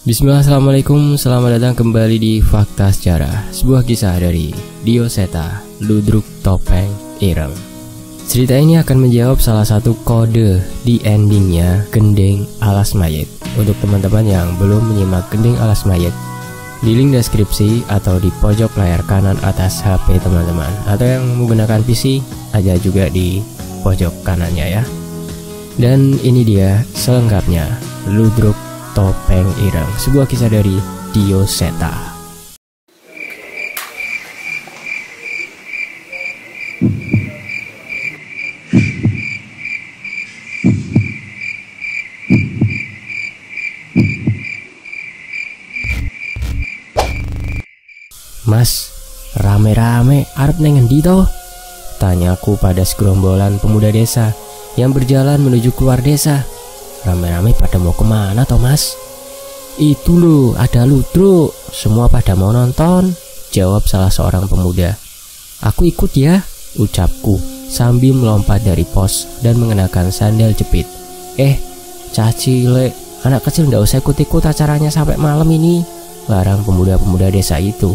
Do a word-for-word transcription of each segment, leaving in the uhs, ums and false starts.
Bismillah, assalamualaikum, selamat datang kembali di Fakta Sejarah, sebuah kisah dari Dio Seta, Ludruk Topeng Ireng. Cerita ini akan menjawab salah satu kode di endingnya Gending Alas Mayit. Untuk teman-teman yang belum menyimak Gending Alas Mayit, di link deskripsi atau di pojok layar kanan atas H P teman-teman, atau yang menggunakan P C ada juga di pojok kanannya ya. Dan ini dia selengkapnya, Ludruk Topeng Ireng, sebuah kisah dari Dio Seta. Mas, rame-rame arep neng endi toh? Tanyaku pada segerombolan pemuda desa yang berjalan menuju keluar desa. Rame-rame pada mau kemana toh mas? Itu loh, ada ludruk, semua pada mau nonton, jawab salah seorang pemuda. Aku ikut ya, ucapku sambil melompat dari pos dan mengenakan sandal jepit. Eh, caci le, anak kecil nggak usah ikut-ikut acaranya sampai malam ini, larang pemuda-pemuda desa itu.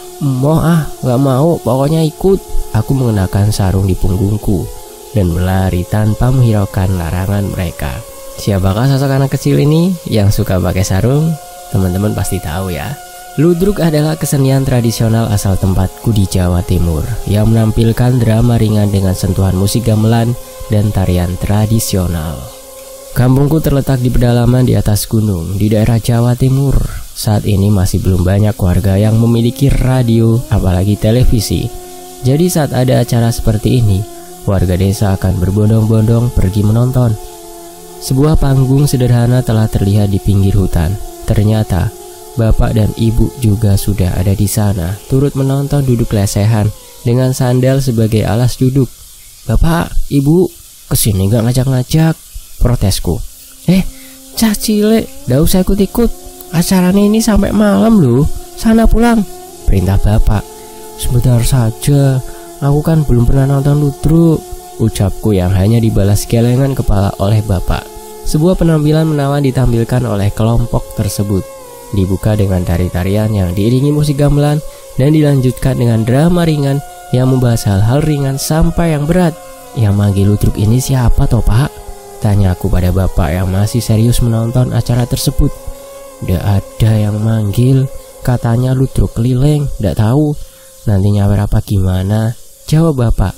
Mau ah, nggak mau, pokoknya ikut. Aku mengenakan sarung di punggungku dan berlari tanpa menghiraukan larangan mereka. Siapakah sosok anak kecil ini yang suka pakai sarung? Teman-teman pasti tahu ya. Ludruk adalah kesenian tradisional asal tempatku di Jawa Timur yang menampilkan drama ringan dengan sentuhan musik gamelan dan tarian tradisional. Kampungku terletak di pedalaman di atas gunung di daerah Jawa Timur. Saat ini masih belum banyak warga yang memiliki radio, apalagi televisi. Jadi saat ada acara seperti ini, warga desa akan berbondong-bondong pergi menonton. Sebuah panggung sederhana telah terlihat di pinggir hutan. Ternyata, bapak dan ibu juga sudah ada di sana, turut menonton duduk lesehan dengan sandal sebagai alas duduk. Bapak, ibu, kesini gak ngajak-ngajak, protesku. Eh, cah cile, gak usah ikut-ikut. Acaranya ini sampai malam loh, sana pulang, perintah bapak. Sebentar saja, aku kan belum pernah nonton ludruk, ucapku yang hanya dibalas gelengan kepala oleh bapak. Sebuah penampilan menawan ditampilkan oleh kelompok tersebut. Dibuka dengan tari-tarian yang diiringi musik gamelan dan dilanjutkan dengan drama ringan yang membahas hal-hal ringan sampai yang berat. Yang manggil ludruk ini siapa toh pak? Tanya aku pada bapak yang masih serius menonton acara tersebut. Nggak ada yang manggil, katanya ludruk keliling, nggak tahu. Nanti nyawer apa gimana? Jawab bapak.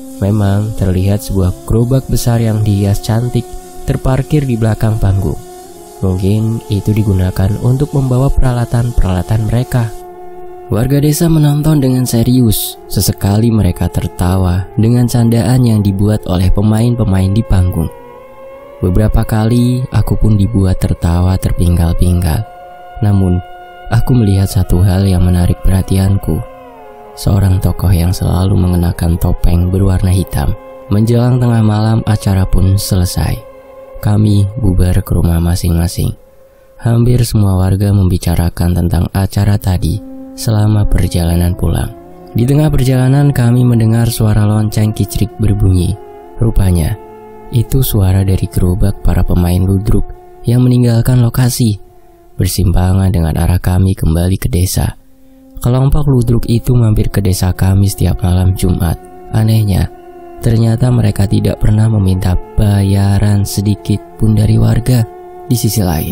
Memang terlihat sebuah gerobak besar yang dihias cantik terparkir di belakang panggung. Mungkin itu digunakan untuk membawa peralatan-peralatan mereka. Warga desa menonton dengan serius. Sesekali mereka tertawa dengan candaan yang dibuat oleh pemain-pemain di panggung. Beberapa kali aku pun dibuat tertawa terpinggal-pinggal. Namun, aku melihat satu hal yang menarik perhatianku. Seorang tokoh yang selalu mengenakan topeng berwarna hitam. Menjelang tengah malam, acara pun selesai. Kami bubar ke rumah masing-masing. Hampir semua warga membicarakan tentang acara tadi selama perjalanan pulang. Di tengah perjalanan kami mendengar suara lonceng kicrik berbunyi. Rupanya, itu suara dari gerobak para pemain ludruk yang meninggalkan lokasi, bersimpangan dengan arah kami kembali ke desa. Kelompok ludruk itu mampir ke desa kami setiap malam Jumat. Anehnya, ternyata mereka tidak pernah meminta bayaran sedikit pun dari warga. Di sisi lain,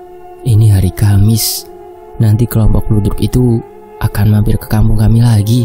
ini hari Kamis. Nanti kelompok ludruk itu akan mampir ke kampung kami lagi.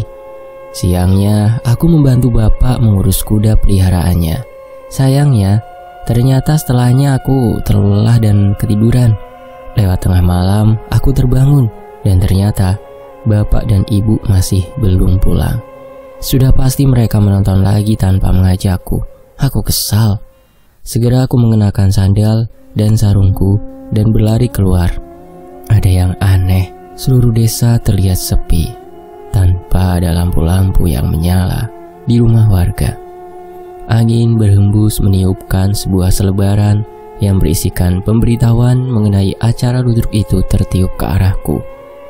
Siangnya, aku membantu bapak mengurus kuda peliharaannya. Sayangnya, ternyata setelahnya aku terlelah dan ketiduran. Lewat tengah malam, aku terbangun dan ternyata bapak dan ibu masih belum pulang. Sudah pasti mereka menonton lagi tanpa mengajakku. Aku kesal. Segera aku mengenakan sandal dan sarungku dan berlari keluar. Ada yang aneh, seluruh desa terlihat sepi, tanpa ada lampu-lampu yang menyala di rumah warga. Angin berhembus meniupkan sebuah selebaran yang berisikan pemberitahuan mengenai acara ludruk itu tertiup ke arahku.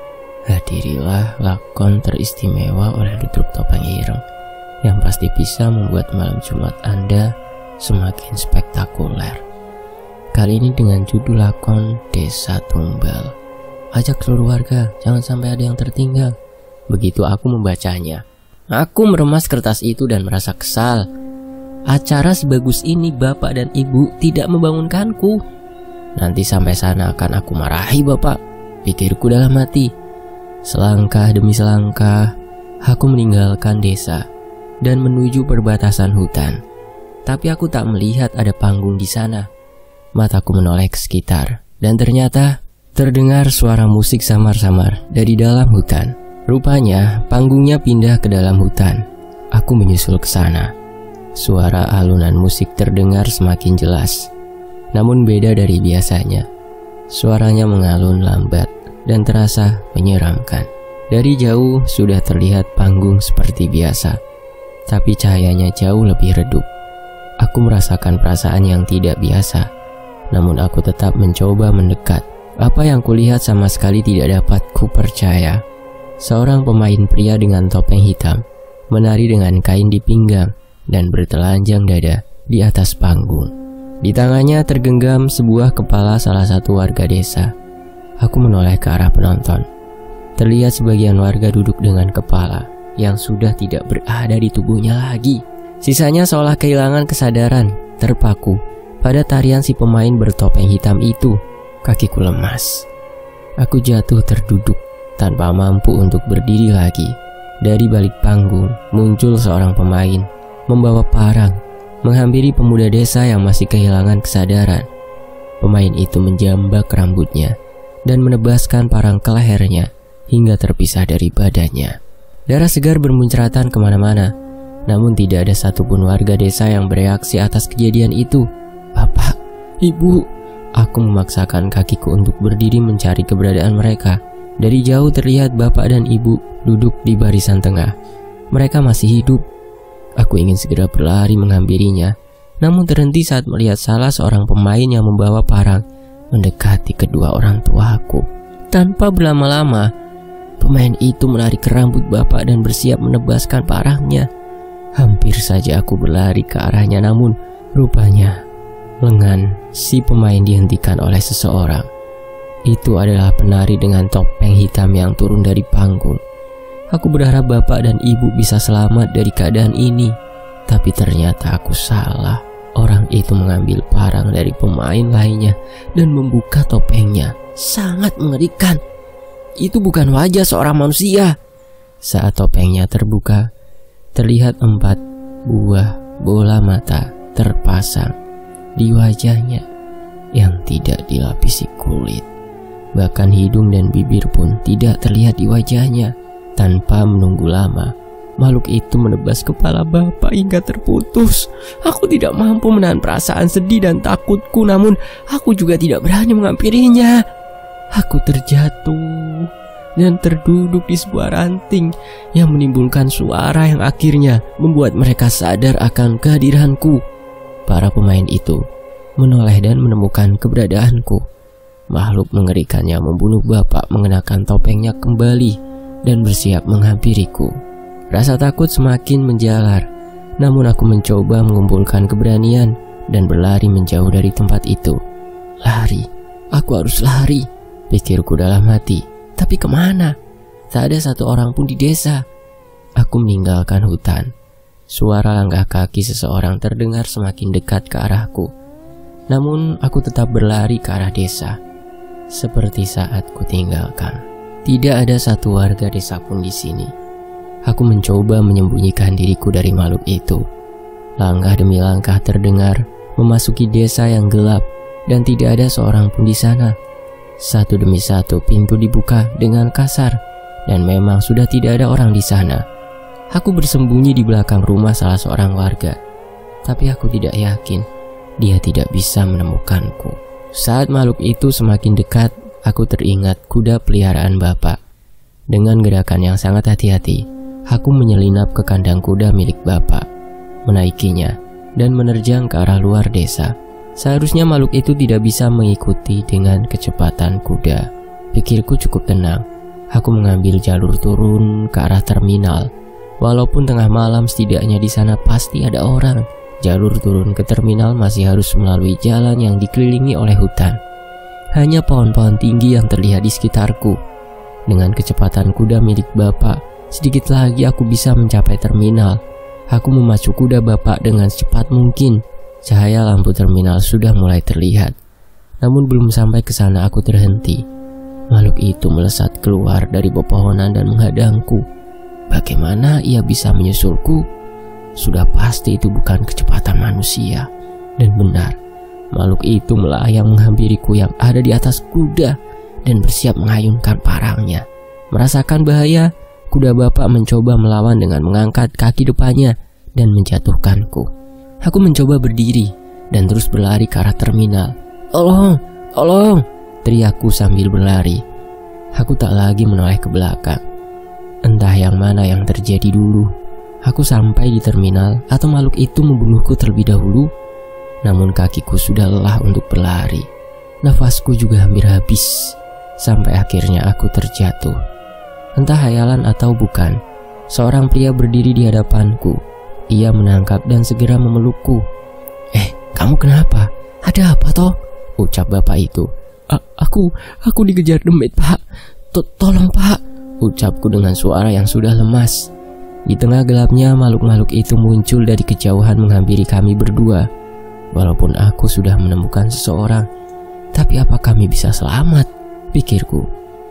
Hadirilah lakon teristimewa oleh Ludruk Topeng Ireng yang pasti bisa membuat malam Jumat Anda semakin spektakuler. Kali ini dengan judul lakon Desa Tumbal. ajak seluruh warga, jangan sampai ada yang tertinggal. Begitu aku membacanya, aku meremas kertas itu dan merasa kesal. Acara sebagus ini bapak dan ibu tidak membangunkanku. Nanti sampai sana akan aku marahi bapak, pikirku dalam hati. Selangkah demi selangkah, aku meninggalkan desa dan menuju perbatasan hutan. Tapi aku tak melihat ada panggung di sana. Mataku menoleh ke sekitar, dan ternyata terdengar suara musik samar-samar dari dalam hutan. Rupanya panggungnya pindah ke dalam hutan. Aku menyusul ke sana. Suara alunan musik terdengar semakin jelas, namun beda dari biasanya. Suaranya mengalun lambat dan terasa menyeramkan. Dari jauh sudah terlihat panggung seperti biasa, tapi cahayanya jauh lebih redup. Aku merasakan perasaan yang tidak biasa, namun aku tetap mencoba mendekat. Apa yang kulihat sama sekali tidak dapat kupercaya. Seorang pemain pria dengan topeng hitam menari dengan kain di pinggang dan bertelanjang dada di atas panggung. Di tangannya tergenggam sebuah kepala salah satu warga desa. Aku menoleh ke arah penonton. Terlihat sebagian warga duduk dengan kepala yang sudah tidak berada di tubuhnya lagi. Sisanya seolah kehilangan kesadaran, terpaku pada tarian si pemain bertopeng hitam itu. Kakiku lemas. Aku jatuh terduduk tanpa mampu untuk berdiri lagi. Dari balik panggung muncul seorang pemain membawa parang, menghampiri pemuda desa yang masih kehilangan kesadaran. Pemain itu menjambak rambutnya dan menebaskan parang ke lehernya hingga terpisah dari badannya. Darah segar bermuncratan kemana-mana, namun tidak ada satupun warga desa yang bereaksi atas kejadian itu. Bapak, ibu, aku memaksakan kakiku untuk berdiri mencari keberadaan mereka. Dari jauh terlihat bapak dan ibu duduk di barisan tengah. Mereka masih hidup. Aku ingin segera berlari menghampirinya, namun terhenti saat melihat salah seorang pemain yang membawa parang mendekati kedua orang tuaku. Tanpa berlama-lama, pemain itu menarik rambut bapak dan bersiap menebaskan parangnya. Hampir saja aku berlari ke arahnya, namun rupanya lengan si pemain dihentikan oleh seseorang. Itu adalah penari dengan topeng hitam yang turun dari panggung. Aku berharap bapak dan ibu bisa selamat dari keadaan ini, tapi ternyata aku salah. Orang itu mengambil parang dari pemain lainnya dan membuka topengnya. Sangat mengerikan. Itu bukan wajah seorang manusia. Saat topengnya terbuka, terlihat empat buah bola mata terpasang di wajahnya yang tidak dilapisi kulit. Bahkan hidung dan bibir pun tidak terlihat di wajahnya. Tanpa menunggu lama, makhluk itu menebas kepala bapak hingga terputus. Aku tidak mampu menahan perasaan sedih dan takutku, namun aku juga tidak berani menghampirinya. Aku terjatuh dan terduduk di sebuah ranting yang menimbulkan suara yang akhirnya membuat mereka sadar akan kehadiranku. Para pemain itu menoleh dan menemukan keberadaanku. Makhluk mengerikan yang membunuh bapak mengenakan topengnya kembali dan bersiap menghampiriku. Rasa takut semakin menjalar, namun aku mencoba mengumpulkan keberanian dan berlari menjauh dari tempat itu. Lari, aku harus lari, pikirku dalam hati. Tapi kemana? Tak ada satu orang pun di desa. Aku meninggalkan hutan. Suara langkah kaki seseorang terdengar semakin dekat ke arahku. Namun aku tetap berlari ke arah desa. Seperti saat kutinggalkan, tidak ada satu warga desa pun di sini. Aku mencoba menyembunyikan diriku dari makhluk itu. Langkah demi langkah terdengar memasuki desa yang gelap dan tidak ada seorang pun di sana. Satu demi satu pintu dibuka dengan kasar dan memang sudah tidak ada orang di sana. Aku bersembunyi di belakang rumah salah seorang warga, tapi aku tidak yakin dia tidak bisa menemukanku. Saat makhluk itu semakin dekat, aku teringat kuda peliharaan bapak. Dengan gerakan yang sangat hati-hati, aku menyelinap ke kandang kuda milik bapak, menaikinya, dan menerjang ke arah luar desa. Seharusnya makhluk itu tidak bisa mengikuti dengan kecepatan kuda. Pikirku cukup tenang. Aku mengambil jalur turun ke arah terminal. Walaupun tengah malam, setidaknya di sana pasti ada orang. Jalur turun ke terminal masih harus melalui jalan yang dikelilingi oleh hutan. hanya pohon-pohon tinggi yang terlihat di sekitarku. Dengan kecepatan kuda milik bapak, sedikit lagi aku bisa mencapai terminal. Aku memacu kuda bapak dengan secepat mungkin. Cahaya lampu terminal sudah mulai terlihat. Namun belum sampai ke sana aku terhenti. Makhluk itu melesat keluar dari pepohonan dan menghadangku. Bagaimana ia bisa menyusulku? Sudah pasti itu bukan kecepatan manusia. Dan benar, makhluk itu melayang menghampiriku yang ada di atas kuda dan bersiap mengayunkan parangnya. Merasakan bahaya, kuda bapak mencoba melawan dengan mengangkat kaki depannya dan menjatuhkanku. Aku mencoba berdiri dan terus berlari ke arah terminal. "Tolong, tolong!" teriakku sambil berlari. Aku tak lagi menoleh ke belakang. Entah yang mana yang terjadi dulu. Aku sampai di terminal atau makhluk itu membunuhku terlebih dahulu. Namun kakiku sudah lelah untuk berlari. Nafasku juga hampir habis. Sampai akhirnya aku terjatuh. Entah hayalan atau bukan, seorang pria berdiri di hadapanku. Ia menangkap dan segera memelukku. "Eh, kamu kenapa? Ada apa toh?" ucap bapak itu. A aku, aku dikejar demit, Pak. Tolong, Pak, ucapku dengan suara yang sudah lemas. Di tengah gelapnya, makhluk-makhluk itu muncul dari kejauhan menghampiri kami berdua. Walaupun aku sudah menemukan seseorang, tapi apa kami bisa selamat? Pikirku.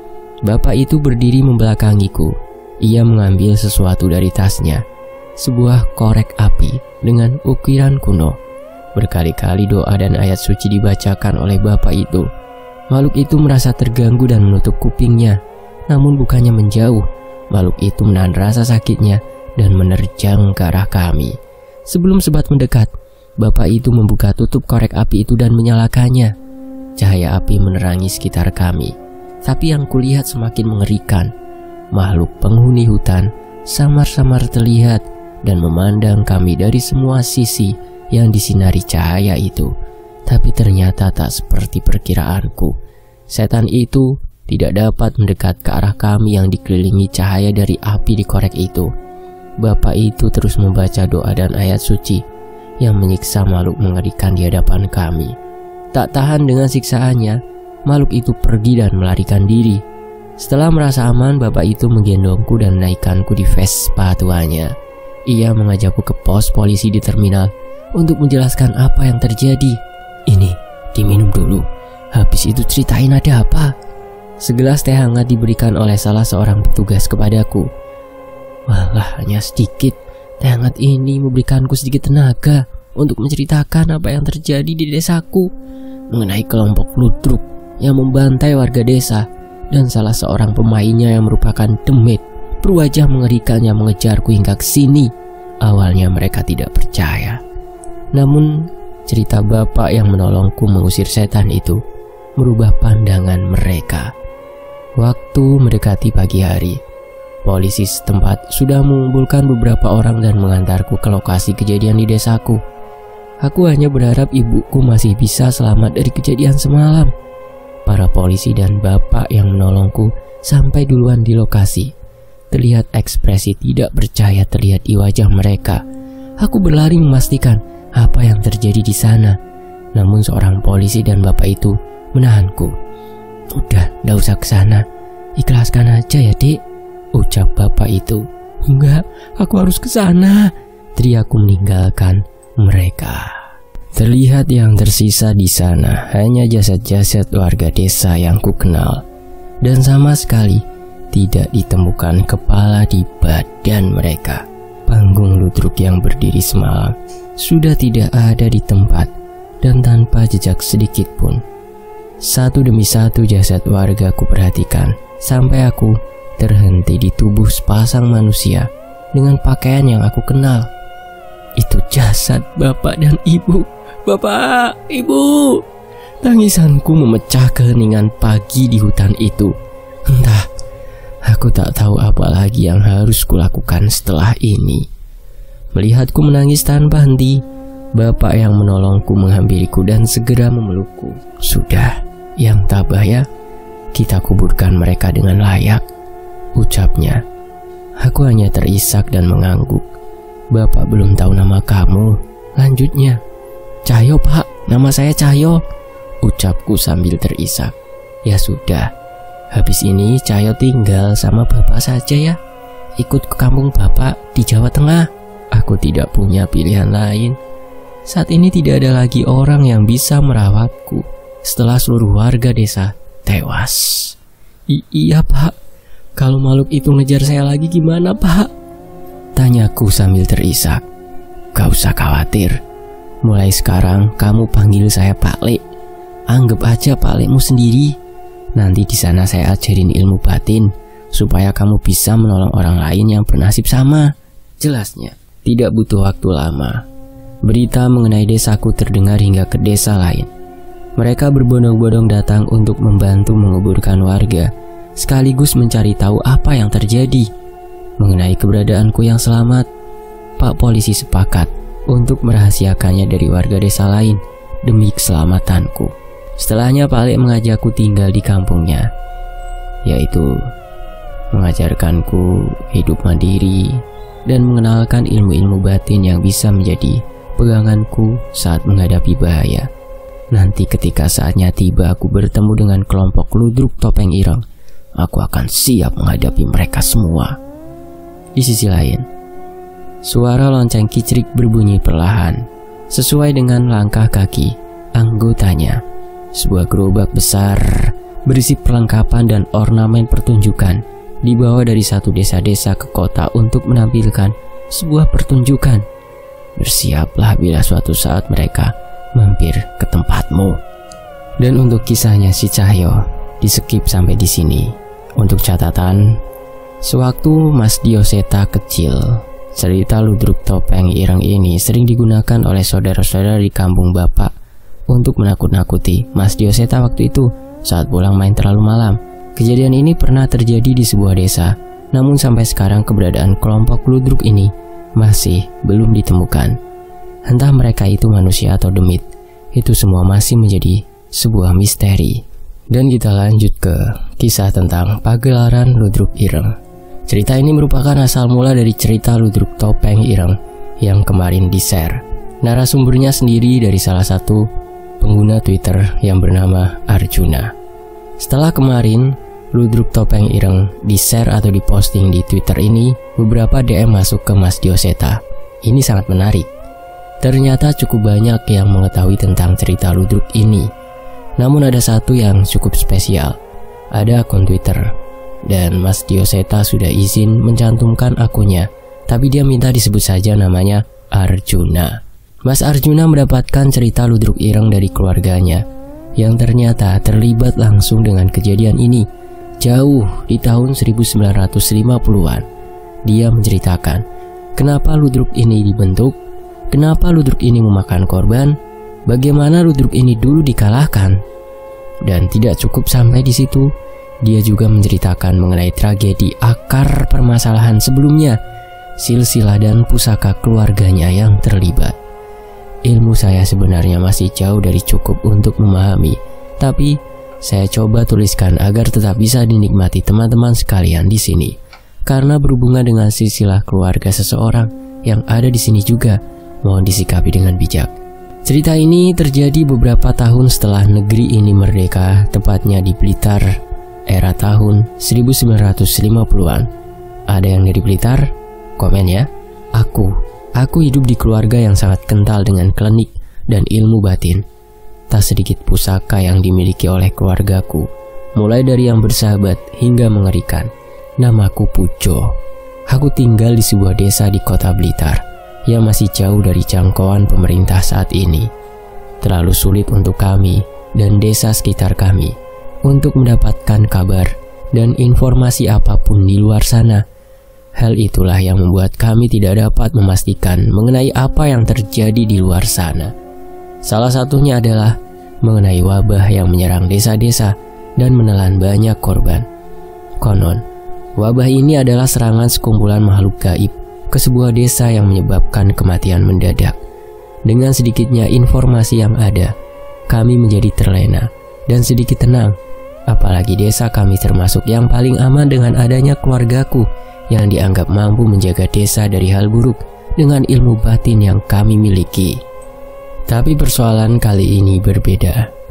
Bapak itu berdiri membelakangiku. Ia mengambil sesuatu dari tasnya. Sebuah korek api dengan ukiran kuno. Berkali-kali doa dan ayat suci dibacakan oleh bapak itu. Makhluk itu merasa terganggu dan menutup kupingnya. Namun bukannya menjauh, makhluk itu menahan rasa sakitnya dan menerjang ke arah kami. Sebelum sebat mendekat, bapak itu membuka tutup korek api itu dan menyalakannya. Cahaya api menerangi sekitar kami. Tapi yang kulihat semakin mengerikan. Makhluk penghuni hutan samar-samar terlihat dan memandang kami dari semua sisi yang disinari cahaya itu. Tapi ternyata tak seperti perkiraanku. Setan itu tidak dapat mendekat ke arah kami yang dikelilingi cahaya dari api di korek itu. Bapak itu terus membaca doa dan ayat suci yang menyiksa makhluk mengerikan di hadapan kami. Tak tahan dengan siksaannya, makhluk itu pergi dan melarikan diri. Setelah merasa aman, bapak itu menggendongku dan menaikkanku di Vespa tuanya. Ia mengajakku ke pos polisi di terminal untuk menjelaskan apa yang terjadi. "Ini, diminum dulu. Habis itu ceritain ada apa." Segelas teh hangat diberikan oleh salah seorang petugas kepadaku. Walah, hanya sedikit. Teh hangat ini memberikanku sedikit tenaga untuk menceritakan apa yang terjadi di desaku. Mengenai kelompok ludruk yang membantai warga desa dan salah seorang pemainnya yang merupakan demit berwajah mengerikan yang mengejarku hingga ke sini. Awalnya mereka tidak percaya. Namun cerita bapak yang menolongku mengusir setan itu merubah pandangan mereka. Waktu mendekati pagi hari, polisi setempat sudah mengumpulkan beberapa orang dan mengantarku ke lokasi kejadian di desaku. Aku hanya berharap ibuku masih bisa selamat dari kejadian semalam. Para polisi dan bapak yang menolongku sampai duluan di lokasi. Terlihat ekspresi tidak percaya terlihat di wajah mereka. Aku berlari memastikan apa yang terjadi di sana. Namun seorang polisi dan bapak itu menahanku. "Udah, gak usah ke sana. Ikhlaskan aja ya, Dik," ucap bapak itu. "Enggak, aku harus ke sana," teriakku meninggalkan mereka. Terlihat yang tersisa di sana hanya jasad-jasad warga desa yang ku kenal. Dan sama sekali tidak ditemukan kepala di badan mereka. Panggung ludruk yang berdiri semalam sudah tidak ada di tempat dan tanpa jejak sedikit pun. Satu demi satu jasad warga ku perhatikan sampai aku terhenti di tubuh sepasang manusia dengan pakaian yang aku kenal. Itu jasad bapak dan ibu. "Bapak, ibu!" Tangisanku memecah keheningan pagi di hutan itu. Entah, aku tak tahu apa lagi yang harus kulakukan setelah ini. Melihatku menangis tanpa henti, bapak yang menolongku menghampiriku dan segera memelukku. "Sudah, yang tabah ya, kita kuburkan mereka dengan layak," ucapnya. Aku hanya terisak dan mengangguk. "Bapak belum tahu nama kamu," lanjutnya. "Cahyo, Pak, nama saya Cahyo," ucapku sambil terisak. Ya sudah, habis ini Cahyo tinggal sama bapak saja ya. Ikut ke kampung bapak di Jawa Tengah. Aku tidak punya pilihan lain. Saat ini tidak ada lagi orang yang bisa merawatku setelah seluruh warga desa tewas. I iya pak, kalau makhluk itu ngejar saya lagi gimana pak? Tanyaku sambil terisak. Gak usah khawatir. Mulai sekarang kamu panggil saya Pak Lek. Anggap aja Pak Lekmu sendiri. Nanti di sana saya ajarin ilmu batin supaya kamu bisa menolong orang lain yang bernasib sama. Jelasnya, tidak butuh waktu lama. Berita mengenai desaku terdengar hingga ke desa lain. Mereka berbondong-bondong datang untuk membantu menguburkan warga, sekaligus mencari tahu apa yang terjadi. Mengenai keberadaanku yang selamat, Pak Polisi sepakat untuk merahasiakannya dari warga desa lain demi keselamatanku. Setelahnya Pak Lek mengajakku tinggal di kampungnya, yaitu mengajarkanku hidup mandiri dan mengenalkan ilmu-ilmu batin yang bisa menjadi peganganku saat menghadapi bahaya. Nanti ketika saatnya tiba aku bertemu dengan kelompok ludruk topeng ireng, aku akan siap menghadapi mereka semua. Di sisi lain, suara lonceng kicrik berbunyi perlahan, sesuai dengan langkah kaki anggotanya. Sebuah gerobak besar berisi perlengkapan dan ornamen pertunjukan dibawa dari satu desa-desa ke kota untuk menampilkan sebuah pertunjukan. Bersiaplah bila suatu saat mereka mampir ke tempatmu. Dan untuk kisahnya si Cahyo di-skip sampai di sini. Untuk catatan, sewaktu Mas Dioseta kecil, cerita ludruk topeng ireng ini sering digunakan oleh saudara-saudara di kampung bapak untuk menakut-nakuti Mas Dioseta waktu itu saat pulang main terlalu malam. Kejadian ini pernah terjadi di sebuah desa, namun sampai sekarang keberadaan kelompok ludruk ini masih belum ditemukan. Entah mereka itu manusia atau demit, itu semua masih menjadi sebuah misteri. Dan kita lanjut ke kisah tentang pagelaran ludruk ireng. Cerita ini merupakan asal mula dari cerita ludruk topeng ireng yang kemarin di-share. Narasumbernya sendiri dari salah satu pengguna Twitter yang bernama Arjuna. Setelah kemarin ludruk topeng ireng di-share atau diposting di Twitter ini, beberapa D M masuk ke Mas Dioseta. Ini sangat menarik. Ternyata cukup banyak yang mengetahui tentang cerita ludruk ini. Namun ada satu yang cukup spesial. Ada akun Twitter dan Mas Dioseta sudah izin mencantumkan akunnya, tapi dia minta disebut saja namanya Arjuna. Mas Arjuna mendapatkan cerita ludruk ireng dari keluarganya yang ternyata terlibat langsung dengan kejadian ini jauh di tahun seribu sembilan ratus lima puluhan. Dia menceritakan kenapa ludruk ini dibentuk, kenapa ludruk ini memakan korban, bagaimana ludruk ini dulu dikalahkan. Dan tidak cukup sampai di situ, dia juga menceritakan mengenai tragedi akar permasalahan sebelumnya, silsilah dan pusaka keluarganya yang terlibat. Ilmu saya sebenarnya masih jauh dari cukup untuk memahami, tapi saya coba tuliskan agar tetap bisa dinikmati teman-teman sekalian di sini. Karena berhubungan dengan silsilah keluarga seseorang yang ada di sini juga, mohon disikapi dengan bijak. Cerita ini terjadi beberapa tahun setelah negeri ini merdeka, tepatnya di Blitar, era tahun seribu sembilan ratus lima puluhan. Ada yang dari Blitar? Komen ya. Aku, aku hidup di keluarga yang sangat kental dengan klinik dan ilmu batin. Tak sedikit pusaka yang dimiliki oleh keluargaku, mulai dari yang bersahabat hingga mengerikan. Namaku Pujo. Aku tinggal di sebuah desa di kota Blitar yang masih jauh dari jangkauan pemerintah saat ini. Terlalu sulit untuk kami dan desa sekitar kami untuk mendapatkan kabar dan informasi apapun di luar sana. Hal itulah yang membuat kami tidak dapat memastikan mengenai apa yang terjadi di luar sana. Salah satunya adalah mengenai wabah yang menyerang desa-desa dan menelan banyak korban. Konon, wabah ini adalah serangan sekumpulan makhluk gaib ke sebuah desa yang menyebabkan kematian mendadak. Dengan sedikitnya informasi yang ada, kami menjadi terlena dan sedikit tenang. Apalagi desa kami termasuk yang paling aman dengan adanya keluargaku yang dianggap mampu menjaga desa dari hal buruk dengan ilmu batin yang kami miliki. Tapi persoalan kali ini berbeda.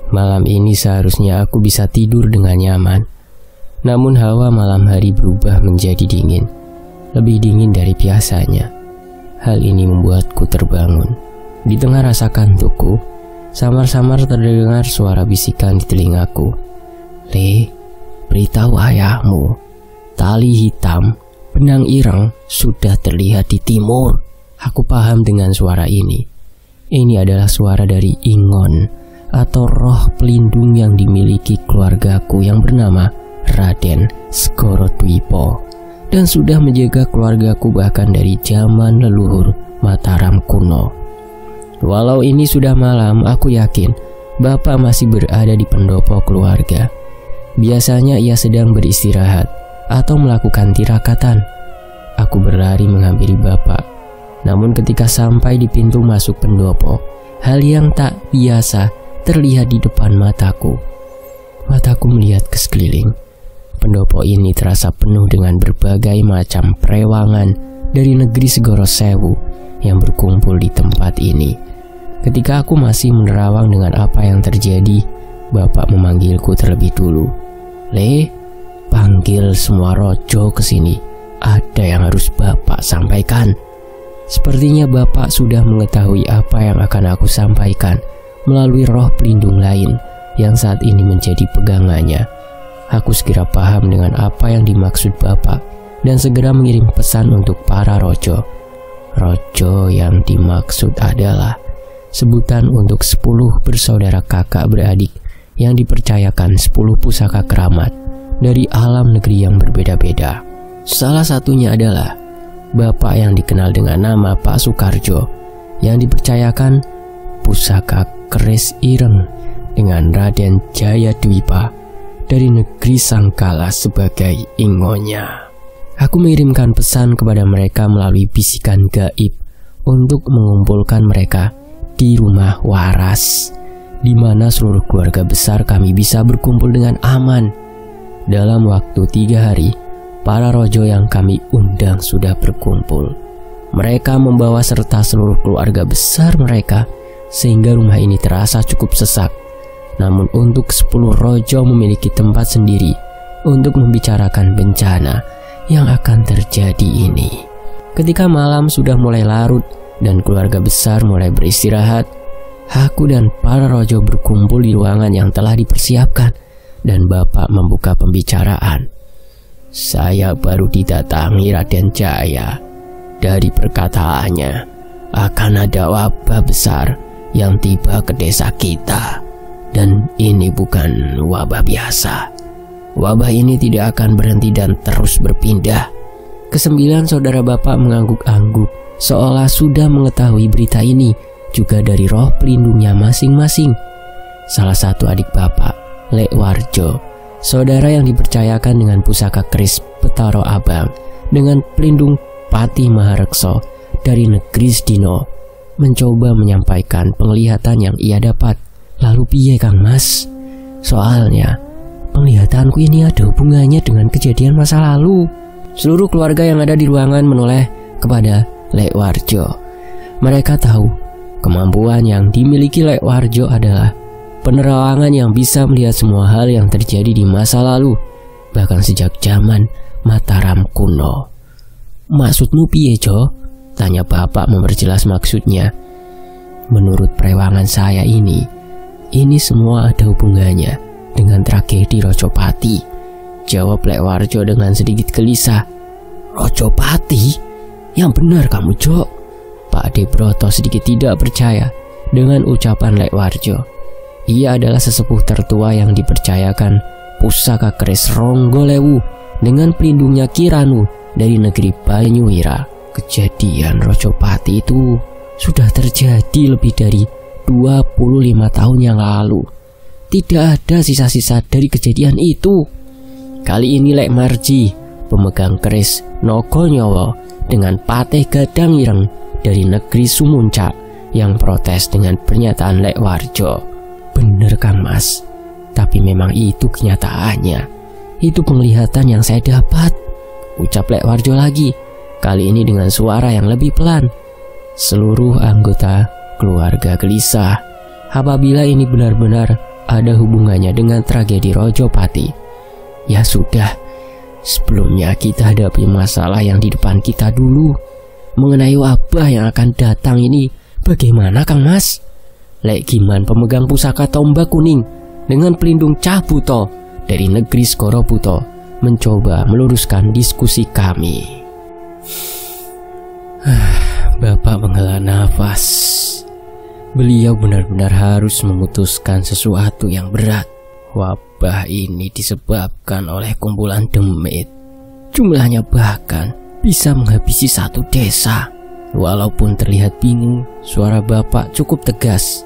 Malam ini seharusnya aku bisa tidur dengan nyaman. Namun hawa malam hari berubah menjadi dingin. Lebih dingin dari biasanya. Hal ini membuatku terbangun. Di tengah rasa kantukku, samar-samar terdengar suara bisikan di telingaku. Le, beritahu ayahmu, tali hitam, benang ireng sudah terlihat di timur. Aku paham dengan suara ini. Ini adalah suara dari Ingon, atau roh pelindung yang dimiliki keluargaku yang bernama Raden Skorodwipo, dan sudah menjaga keluargaku bahkan dari zaman leluhur Mataram kuno. Walau ini sudah malam, aku yakin Bapak masih berada di pendopo keluarga. Biasanya ia sedang beristirahat atau melakukan tirakatan. Aku berlari menghampiri Bapak. Namun ketika sampai di pintu masuk pendopo, hal yang tak biasa terlihat di depan mataku. Mataku melihat ke sekeliling. Pendopo ini terasa penuh dengan berbagai macam perewangan dari negeri Segoro Sewu yang berkumpul di tempat ini. Ketika aku masih menerawang dengan apa yang terjadi, Bapak memanggilku terlebih dulu. Le, panggil semua rojo ke sini. Ada yang harus Bapak sampaikan. Sepertinya Bapak sudah mengetahui apa yang akan aku sampaikan melalui roh pelindung lain yang saat ini menjadi pegangannya. Aku segera paham dengan apa yang dimaksud Bapak dan segera mengirim pesan untuk para rojo. Rojo yang dimaksud adalah sebutan untuk sepuluh bersaudara kakak beradik yang dipercayakan sepuluh pusaka keramat dari alam negeri yang berbeda-beda. Salah satunya adalah Bapak yang dikenal dengan nama Pak Sukarjo yang dipercayakan pusaka keris ireng dengan Raden Jayadwipa dari negeri Sangkala sebagai ingonya. Aku mengirimkan pesan kepada mereka melalui bisikan gaib untuk mengumpulkan mereka di rumah waras, di mana seluruh keluarga besar kami bisa berkumpul dengan aman. Dalam waktu tiga hari, para rojo yang kami undang sudah berkumpul. Mereka membawa serta seluruh keluarga besar mereka, sehingga rumah ini terasa cukup sesak. Namun untuk sepuluh rojo memiliki tempat sendiri untuk membicarakan bencana yang akan terjadi ini. Ketika malam sudah mulai larut dan keluarga besar mulai beristirahat, aku dan para rojo berkumpul di ruangan yang telah dipersiapkan dan Bapak membuka pembicaraan. Saya baru didatangi Raden Jaya. Dari perkataannya, akan ada wabah besar yang tiba ke desa kita. Dan ini bukan wabah biasa. Wabah ini tidak akan berhenti dan terus berpindah. Kesembilan saudara Bapak mengangguk-angguk, seolah sudah mengetahui berita ini juga dari roh pelindungnya masing-masing. Salah satu adik Bapak, Lek Warjo, saudara yang dipercayakan dengan pusaka keris Betaro Abang dengan pelindung Pati Maharekso dari negeri Sdino, mencoba menyampaikan penglihatan yang ia dapat. Lalu piye Kang Mas? Soalnya penglihatanku ini ada hubungannya dengan kejadian masa lalu. Seluruh keluarga yang ada di ruangan menoleh kepada Lek Warjo. Mereka tahu kemampuan yang dimiliki Lek Warjo adalah penerawangan yang bisa melihat semua hal yang terjadi di masa lalu, bahkan sejak zaman Mataram kuno. Maksudmu piye, Jo? Tanya Bapak memperjelas maksudnya. Menurut perewangan saya ini, ini semua ada hubungannya dengan tragedi Rojopati, jawab Lek Warjo dengan sedikit gelisah. Rojopati? Yang benar kamu, Jo. Pak Debroto sedikit tidak percaya dengan ucapan Lek Warjo. Ia adalah sesepuh tertua yang dipercayakan pusaka keris Ronggolewu dengan pelindungnya Kiranu dari negeri Banyuwira. Kejadian Rojopati itu sudah terjadi lebih dari dua puluh lima tahun yang lalu. Tidak ada sisa-sisa dari kejadian itu. Kali ini Lek Marji, pemegang keris Nogonyowo dengan Patih Gadang Ireng dari negeri Sumunca, yang protes dengan pernyataan Lek Warjo. Bener Kang Mas, tapi memang itu kenyataannya. Itu penglihatan yang saya dapat, ucap Lek Warjo lagi, kali ini dengan suara yang lebih pelan. Seluruh anggota keluarga gelisah apabila ini benar-benar ada hubungannya dengan tragedi Rojopati. Ya sudah, sebelumnya kita hadapi masalah yang di depan kita dulu. Mengenai wabah yang akan datang ini, bagaimana Kang Mas? Lek Giman pemegang pusaka tombak kuning dengan pelindung Cah Buto dari negeri Segoro Buto mencoba meluruskan diskusi kami. Bapak menghela nafas. Beliau benar-benar harus memutuskan sesuatu yang berat. Wabah ini disebabkan oleh kumpulan demit. Jumlahnya bahkan bisa menghabisi satu desa. Walaupun terlihat bingung, suara Bapak cukup tegas.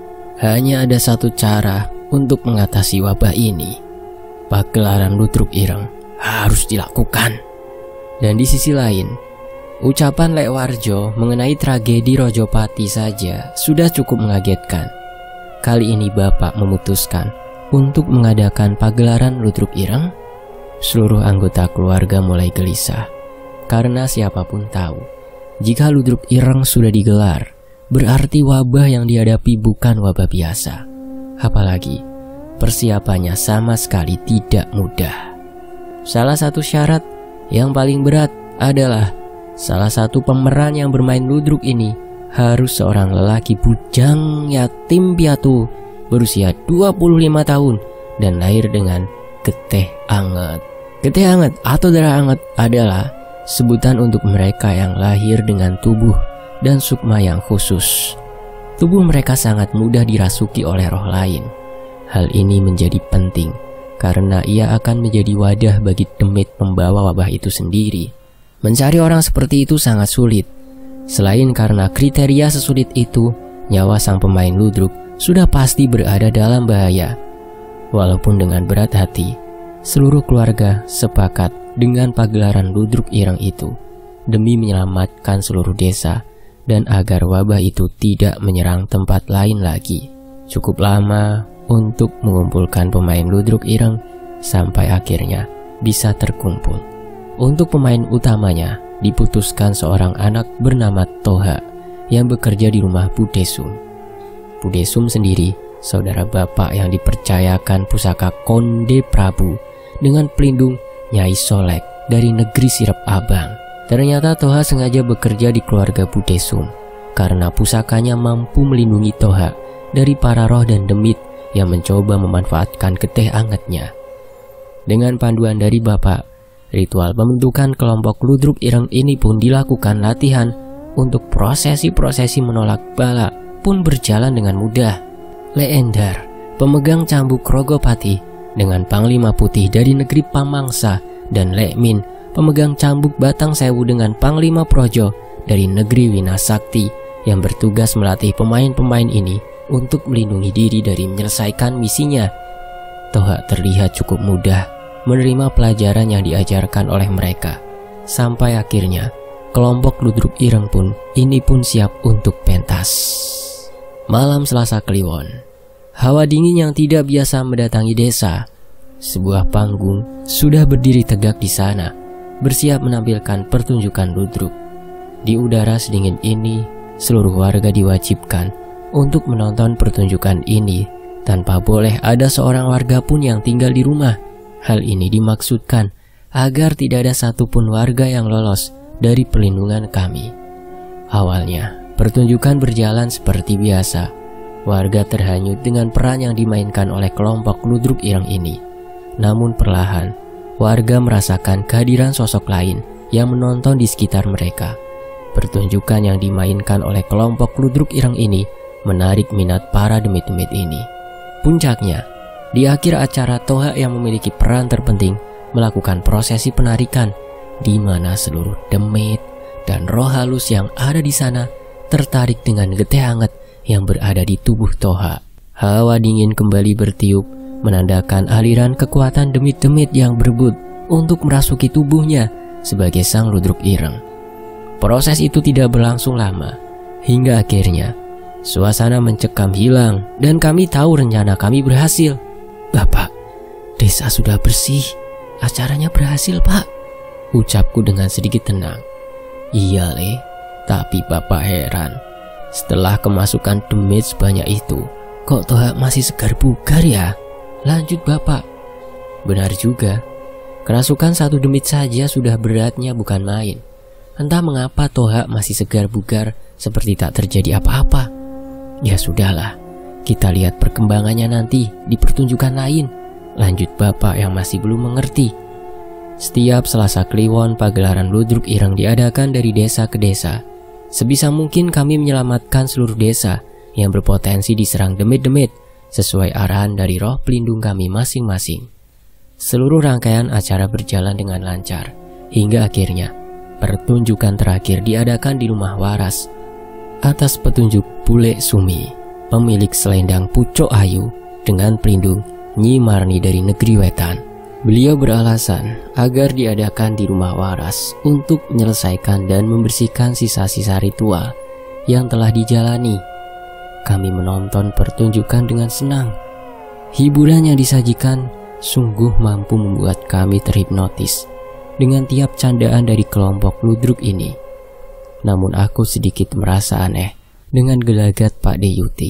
Hanya ada satu cara untuk mengatasi wabah ini. Pagelaran Ludruk Ireng harus dilakukan. Dan di sisi lain, ucapan Lek Warjo mengenai tragedi Rojopati saja sudah cukup mengagetkan. Kali ini Bapak memutuskan untuk mengadakan pagelaran Ludruk Ireng. Seluruh anggota keluarga mulai gelisah. Karena siapapun tahu, jika Ludruk Ireng sudah digelar, berarti wabah yang dihadapi bukan wabah biasa. Apalagi, persiapannya sama sekali tidak mudah. Salah satu syarat yang paling berat adalah salah satu pemeran yang bermain ludruk ini harus seorang lelaki bujang yatim piatu berusia dua puluh lima tahun dan lahir dengan getih anget. Getih anget atau darah anget adalah sebutan untuk mereka yang lahir dengan tubuh dan sukma yang khusus. Tubuh mereka sangat mudah dirasuki oleh roh lain. Hal ini menjadi penting karena ia akan menjadi wadah bagi demit pembawa wabah itu sendiri. Mencari orang seperti itu sangat sulit. Selain karena kriteria sesulit itu, nyawa sang pemain ludruk sudah pasti berada dalam bahaya. Walaupun dengan berat hati, seluruh keluarga sepakat dengan pagelaran Ludruk Ireng itu demi menyelamatkan seluruh desa dan agar wabah itu tidak menyerang tempat lain lagi. Cukup lama untuk mengumpulkan pemain Ludruk Ireng sampai akhirnya bisa terkumpul. Untuk pemain utamanya diputuskan seorang anak bernama Toha yang bekerja di rumah Budesum. Budesum sendiri saudara bapak yang dipercayakan pusaka Konde Prabu dengan pelindung Nyai Solek dari negeri Sirep Abang. Ternyata Toha sengaja bekerja di keluarga Budesum karena pusakanya mampu melindungi Toha dari para roh dan demit yang mencoba memanfaatkan getih angetnya. Dengan panduan dari bapak, ritual pembentukan kelompok Ludruk Ireng ini pun dilakukan latihan untuk prosesi-prosesi menolak bala pun berjalan dengan mudah. Leendar, pemegang cambuk Rogopati dengan Panglima Putih dari negeri Pamangsa, dan Lekmin, pemegang cambuk Batang Sewu dengan Panglima Projo dari negeri Winasakti yang bertugas melatih pemain-pemain ini untuk melindungi diri dari menyelesaikan misinya. Toha terlihat cukup mudah menerima pelajaran yang diajarkan oleh mereka. Sampai akhirnya, kelompok Ludruk Ireng pun ini pun siap untuk pentas. Malam Selasa Kliwon. Hawa dingin yang tidak biasa mendatangi desa. Sebuah panggung sudah berdiri tegak di sana, bersiap menampilkan pertunjukan ludruk. Di udara sedingin ini, seluruh warga diwajibkan untuk menonton pertunjukan ini tanpa boleh ada seorang warga pun yang tinggal di rumah. Hal ini dimaksudkan agar tidak ada satupun warga yang lolos dari perlindungan kami. Awalnya, pertunjukan berjalan seperti biasa. Warga terhanyut dengan peran yang dimainkan oleh kelompok Ludruk Ireng ini. Namun perlahan, warga merasakan kehadiran sosok lain yang menonton di sekitar mereka. Pertunjukan yang dimainkan oleh kelompok Ludruk Ireng ini menarik minat para demit-demit ini. Puncaknya, di akhir acara Toha yang memiliki peran terpenting melakukan prosesi penarikan, di mana seluruh demit dan roh halus yang ada di sana tertarik dengan getih hangat yang berada di tubuh Toha. Hawa dingin kembali bertiup, menandakan aliran kekuatan demit-demit yang berebut untuk merasuki tubuhnya sebagai sang Ludruk Ireng. Proses itu tidak berlangsung lama, hingga akhirnya suasana mencekam hilang dan kami tahu rencana kami berhasil. Bapak, desa sudah bersih, acaranya berhasil pak, ucapku dengan sedikit tenang. Iya le, tapi bapak heran. Setelah kemasukan demit sebanyak itu, Kok Toha masih segar bugar ya? Lanjut Bapak. Benar juga. Kerasukan satu demit saja sudah beratnya bukan main. Entah mengapa Toha masih segar bugar seperti tak terjadi apa-apa. Ya sudahlah, kita lihat perkembangannya nanti di pertunjukan lain. Lanjut Bapak yang masih belum mengerti. Setiap Selasa Kliwon pagelaran ludruk ireng diadakan dari desa ke desa. Sebisa mungkin kami menyelamatkan seluruh desa yang berpotensi diserang demit-demit sesuai arahan dari roh pelindung kami masing-masing. Seluruh rangkaian acara berjalan dengan lancar hingga akhirnya pertunjukan terakhir diadakan di rumah waras atas petunjuk Bule Sumi, pemilik selendang Pucuk Ayu dengan pelindung Nyi Marni dari negeri Wetan. Beliau beralasan agar diadakan di rumah waras untuk menyelesaikan dan membersihkan sisa-sisa ritual yang telah dijalani. Kami menonton pertunjukan dengan senang. Hiburan yang disajikan sungguh mampu membuat kami terhipnotis dengan tiap candaan dari kelompok ludruk ini. Namun aku sedikit merasa aneh dengan gelagat Pak Deyuti.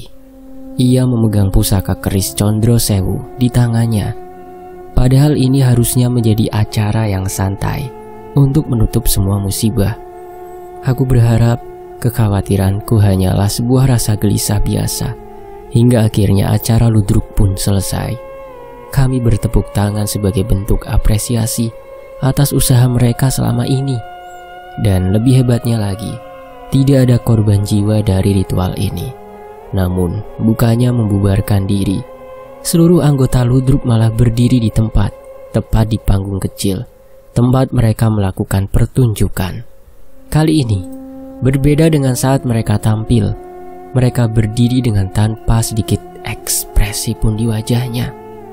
Ia memegang pusaka keris Condro Sewu di tangannya. Padahal ini harusnya menjadi acara yang santai untuk menutup semua musibah. Aku berharap kekhawatiranku hanyalah sebuah rasa gelisah biasa. Hingga akhirnya acara ludruk pun selesai. Kami bertepuk tangan sebagai bentuk apresiasi atas usaha mereka selama ini. Dan lebih hebatnya lagi, tidak ada korban jiwa dari ritual ini. Namun, bukannya membubarkan diri. Seluruh anggota ludruk malah berdiri di tempat, tepat di panggung kecil, tempat mereka melakukan pertunjukan. Kali ini, berbeda dengan saat mereka tampil. Mereka berdiri dengan tanpa sedikit ekspresi pun di wajahnya.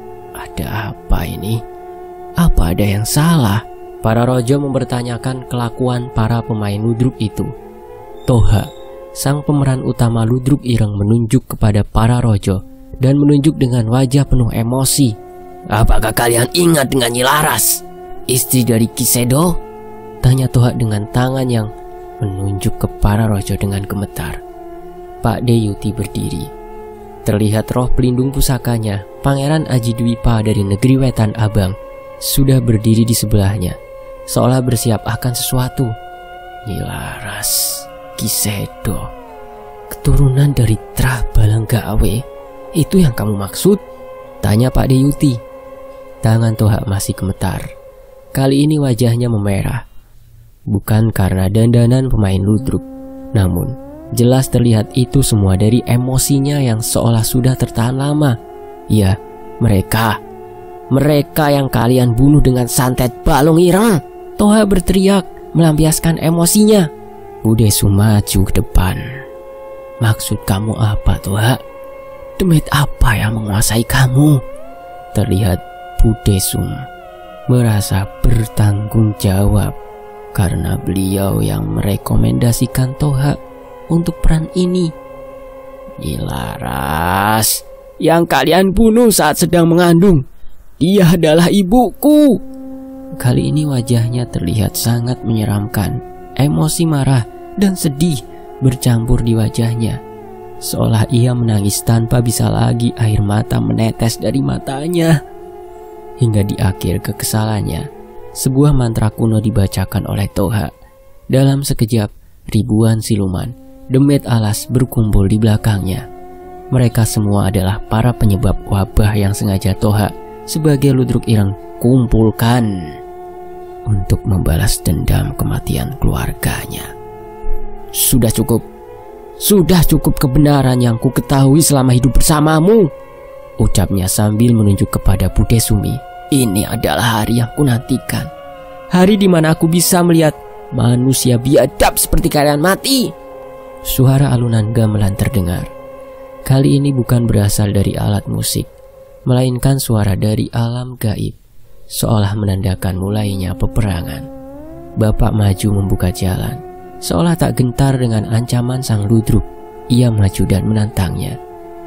Ada apa ini? Apa ada yang salah? Para rojo mempertanyakan kelakuan para pemain ludruk itu. Toha, sang pemeran utama ludruk ireng, menunjuk kepada para rojo dan menunjuk dengan wajah penuh emosi. Apakah kalian ingat dengan Nyi Laras, istri dari Kisedo? Tanya Toha dengan tangan yang menunjuk ke para rojo dengan gemetar. Pak Deyuti berdiri. Terlihat roh pelindung pusakanya, Pangeran Aji Dwipa dari negeri Wetan Abang, sudah berdiri di sebelahnya, seolah bersiap akan sesuatu. Nyi Laras, Kisedo, keturunan dari Trah Balanggawe, itu yang kamu maksud? Tanya Pak Deyuti. Tangan Toha masih gemetar. Kali ini wajahnya memerah. Bukan karena dandanan pemain ludruk, namun jelas terlihat itu semua dari emosinya yang seolah sudah tertahan lama. Ya, mereka. Mereka yang kalian bunuh dengan santet balung ireng. Toha berteriak melampiaskan emosinya. Budesu maju ke depan. Maksud kamu apa, Toha? Demit apa yang menguasai kamu? Terlihat Budesum merasa bertanggung jawab karena beliau yang merekomendasikan Toha untuk peran ini. Nyi Laras yang kalian bunuh saat sedang mengandung, dia adalah ibuku. Kali ini wajahnya terlihat sangat menyeramkan. Emosi marah dan sedih bercampur di wajahnya, seolah ia menangis tanpa bisa lagi air mata menetes dari matanya. Hingga di akhir kekesalannya, sebuah mantra kuno dibacakan oleh Toha. Dalam sekejap, ribuan siluman demit alas berkumpul di belakangnya. Mereka semua adalah para penyebab wabah yang sengaja Toha sebagai ludruk ireng kumpulkan untuk membalas dendam kematian keluarganya. Sudah cukup. Sudah cukup kebenaran yang ku ketahui selama hidup bersamamu, ucapnya sambil menunjuk kepada Budesumi. Ini adalah hari yang ku nantikan. Hari di mana aku bisa melihat manusia biadab seperti kalian mati. Suara alunan gamelan terdengar. Kali ini bukan berasal dari alat musik, melainkan suara dari alam gaib, seolah menandakan mulainya peperangan. Bapak maju membuka jalan, seolah tak gentar dengan ancaman sang ludruk. Ia maju dan menantangnya.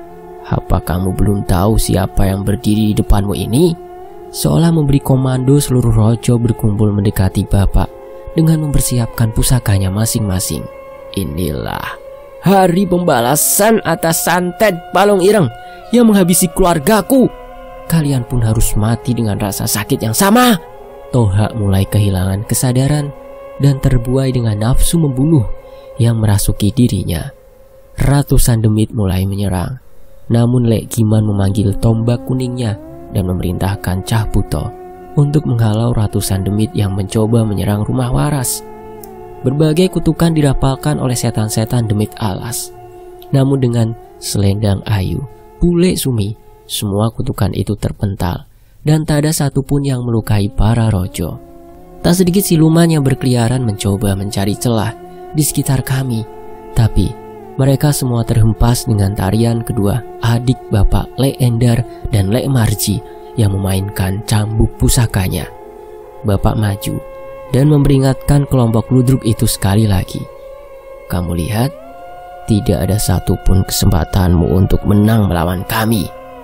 Apa kamu belum tahu siapa yang berdiri di depanmu ini? Seolah memberi komando, seluruh rojo berkumpul mendekati Bapak dengan mempersiapkan pusakanya masing-masing. Inilah Hari pembalasan atas santet Balong Ireng yang menghabisi keluargaku. Kalian pun harus mati dengan rasa sakit yang sama. Toha mulai kehilangan kesadaran dan terbuai dengan nafsu membunuh yang merasuki dirinya. Ratusan demit mulai menyerang. Namun Lek Giman memanggil tombak kuningnya dan memerintahkan Cah Buto untuk menghalau ratusan demit yang mencoba menyerang rumah waras. Berbagai kutukan dirapalkan oleh setan-setan demit alas. Namun dengan selendang ayu, bule sumi, semua kutukan itu terpental dan tak ada satupun yang melukai para rojo. Tak sedikit siluman yang berkeliaran mencoba mencari celah di sekitar kami, tapi mereka semua terhempas dengan tarian kedua adik bapak Lek Endar dan Lek Marji yang memainkan cambuk pusakanya. Bapak maju dan memperingatkan kelompok ludruk itu sekali lagi. Kamu lihat, tidak ada satupun kesempatanmu untuk menang melawan kami.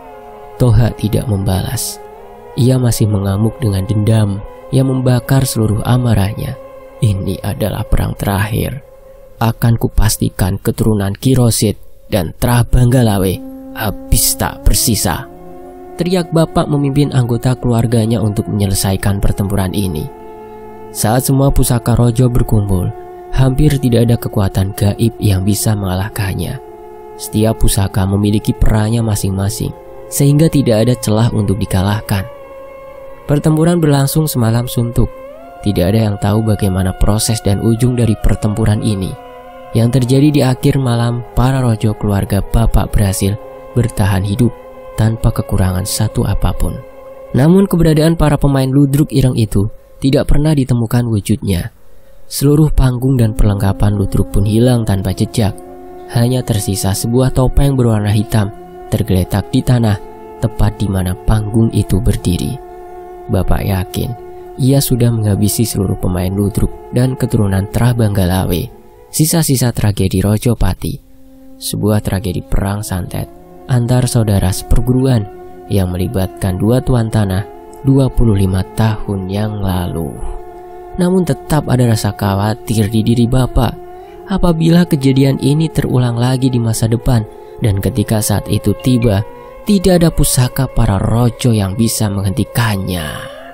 Toha tidak membalas. Ia masih mengamuk dengan dendam yang membakar seluruh amarahnya. Ini adalah perang terakhir. Akan kupastikan keturunan Kirosit dan Trabanggalawe habis tak bersisa. Teriak bapak memimpin anggota keluarganya untuk menyelesaikan pertempuran ini. Saat semua pusaka rojo berkumpul, hampir tidak ada kekuatan gaib yang bisa mengalahkannya. Setiap pusaka memiliki perannya masing-masing, sehingga tidak ada celah untuk dikalahkan. Pertempuran berlangsung semalam suntuk. Tidak ada yang tahu bagaimana proses dan ujung dari pertempuran ini. Yang terjadi di akhir malam, para rojo keluarga bapak berhasil bertahan hidup tanpa kekurangan satu apapun. Namun keberadaan para pemain ludruk ireng itu tidak pernah ditemukan wujudnya. Seluruh panggung dan perlengkapan ludruk pun hilang tanpa jejak. Hanya tersisa sebuah topeng berwarna hitam tergeletak di tanah tepat di mana panggung itu berdiri. Bapak yakin ia sudah menghabisi seluruh pemain ludruk dan keturunan Trabanggalawe. Sisa-sisa tragedi Rojopati, sebuah tragedi perang santet antar saudara seperguruan yang melibatkan dua tuan tanah dua puluh lima tahun yang lalu. Namun tetap ada rasa khawatir di diri bapak apabila kejadian ini terulang lagi di masa depan, dan ketika saat itu tiba, tidak ada pusaka para rojo yang bisa menghentikannya.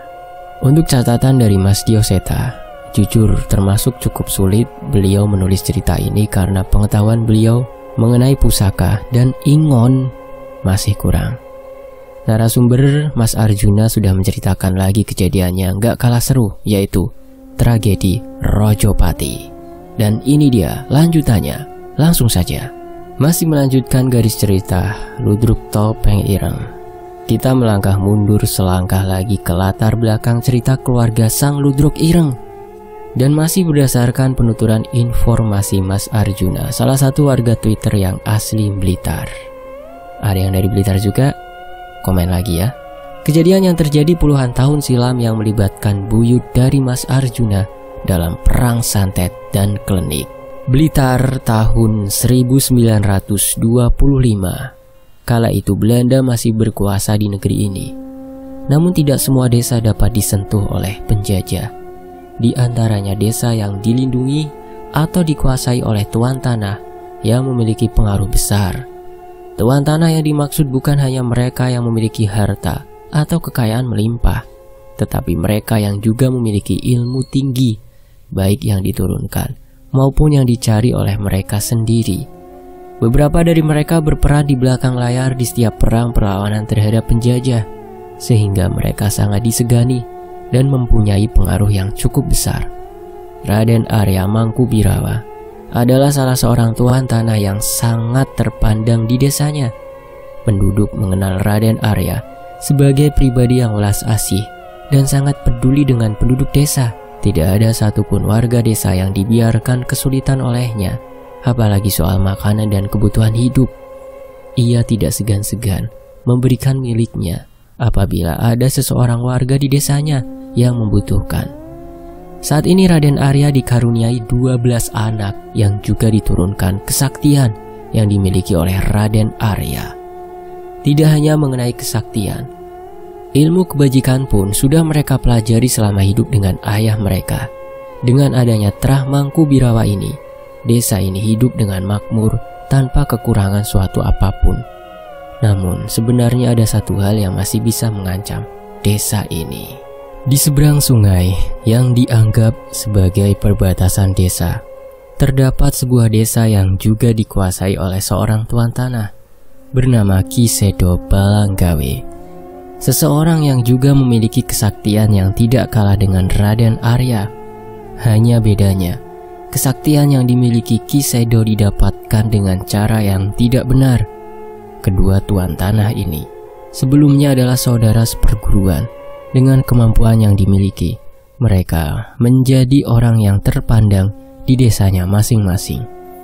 Untuk catatan dari Mas Dioseta, jujur termasuk cukup sulit beliau menulis cerita ini karena pengetahuan beliau mengenai pusaka dan ingon masih kurang. Narasumber Mas Arjuna sudah menceritakan lagi kejadiannya gak kalah seru, yaitu tragedi Rojopati. Dan ini dia lanjutannya, langsung saja. Masih melanjutkan garis cerita Ludruk Topeng Ireng. Kita melangkah mundur selangkah lagi ke latar belakang cerita keluarga sang Ludruk Ireng. Dan masih berdasarkan penuturan informasi Mas Arjuna, salah satu warga Twitter yang asli Blitar. Ada yang dari Blitar juga? Komen lagi ya. Kejadian yang terjadi puluhan tahun silam yang melibatkan buyut dari Mas Arjuna dalam perang santet dan klenik. Blitar tahun seribu sembilan ratus dua puluh lima. Kala itu Belanda masih berkuasa di negeri ini. Namun tidak semua desa dapat disentuh oleh penjajah. Di antaranya desa yang dilindungi atau dikuasai oleh tuan tanah yang memiliki pengaruh besar. Tuan tanah yang dimaksud bukan hanya mereka yang memiliki harta atau kekayaan melimpah, tetapi mereka yang juga memiliki ilmu tinggi, baik yang diturunkan maupun yang dicari oleh mereka sendiri. Beberapa dari mereka berperan di belakang layar di setiap perang perlawanan terhadap penjajah, sehingga mereka sangat disegani dan mempunyai pengaruh yang cukup besar. Raden Arya Mangkubirawa adalah salah seorang tuan tanah yang sangat terpandang di desanya. Penduduk mengenal Raden Arya sebagai pribadi yang welas asih dan sangat peduli dengan penduduk desa. Tidak ada satupun warga desa yang dibiarkan kesulitan olehnya, apalagi soal makanan dan kebutuhan hidup. Ia tidak segan-segan memberikan miliknya apabila ada seseorang warga di desanya yang membutuhkan. Saat ini Raden Arya dikaruniai dua belas anak yang juga diturunkan kesaktian yang dimiliki oleh Raden Arya. Tidak hanya mengenai kesaktian, ilmu kebajikan pun sudah mereka pelajari selama hidup dengan ayah mereka. Dengan adanya Trah Mangkubirawa ini, desa ini hidup dengan makmur tanpa kekurangan suatu apapun. Namun sebenarnya ada satu hal yang masih bisa mengancam desa ini. Di seberang sungai yang dianggap sebagai perbatasan desa, terdapat sebuah desa yang juga dikuasai oleh seorang tuan tanah bernama Ki Sedo Balanggawe. Seseorang yang juga memiliki kesaktian yang tidak kalah dengan Raden Arya. Hanya bedanya, kesaktian yang dimiliki Ki Sedo didapatkan dengan cara yang tidak benar. Kedua tuan tanah ini sebelumnya adalah saudara seperguruan. Dengan kemampuan yang dimiliki, mereka menjadi orang yang terpandang di desanya masing-masing.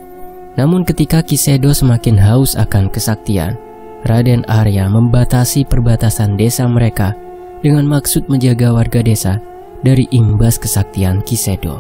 Namun ketika Ki Sedo semakin haus akan kesaktian, Raden Arya membatasi perbatasan desa mereka dengan maksud menjaga warga desa dari imbas kesaktian Ki Sedo.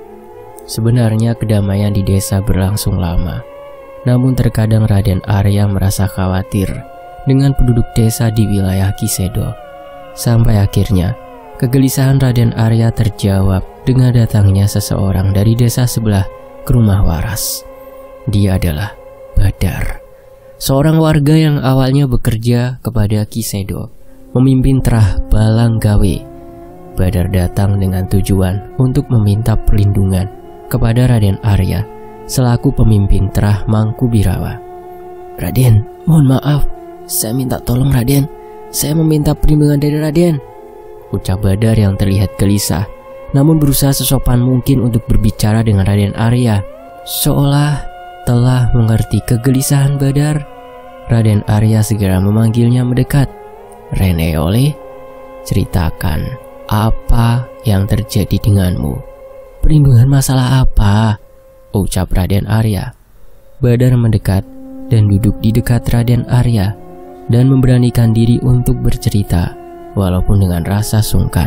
Sebenarnya kedamaian di desa berlangsung lama. Namun terkadang Raden Arya merasa khawatir dengan penduduk desa di wilayah Ki Sedo. Sampai akhirnya, kegelisahan Raden Arya terjawab dengan datangnya seseorang dari desa sebelah ke rumah waras. Dia adalah Badar, seorang warga yang awalnya bekerja kepada Ki Sedo, memimpin Trah Balanggawe. Badar datang dengan tujuan untuk meminta perlindungan kepada Raden Arya selaku pemimpin Trah Mangkubirawa. "Raden, mohon maaf, saya minta tolong Raden. Saya meminta perlindungan dari Raden," ucap Badar yang terlihat gelisah, namun berusaha sesopan mungkin untuk berbicara dengan Raden Arya. Seolah telah mengerti kegelisahan Badar, Raden Arya segera memanggilnya mendekat. "Rene Oleh, ceritakan apa yang terjadi denganmu. Perlindungan masalah apa?" ucap Raden Arya. Badar mendekat dan duduk di dekat Raden Arya dan memberanikan diri untuk bercerita walaupun dengan rasa sungkan.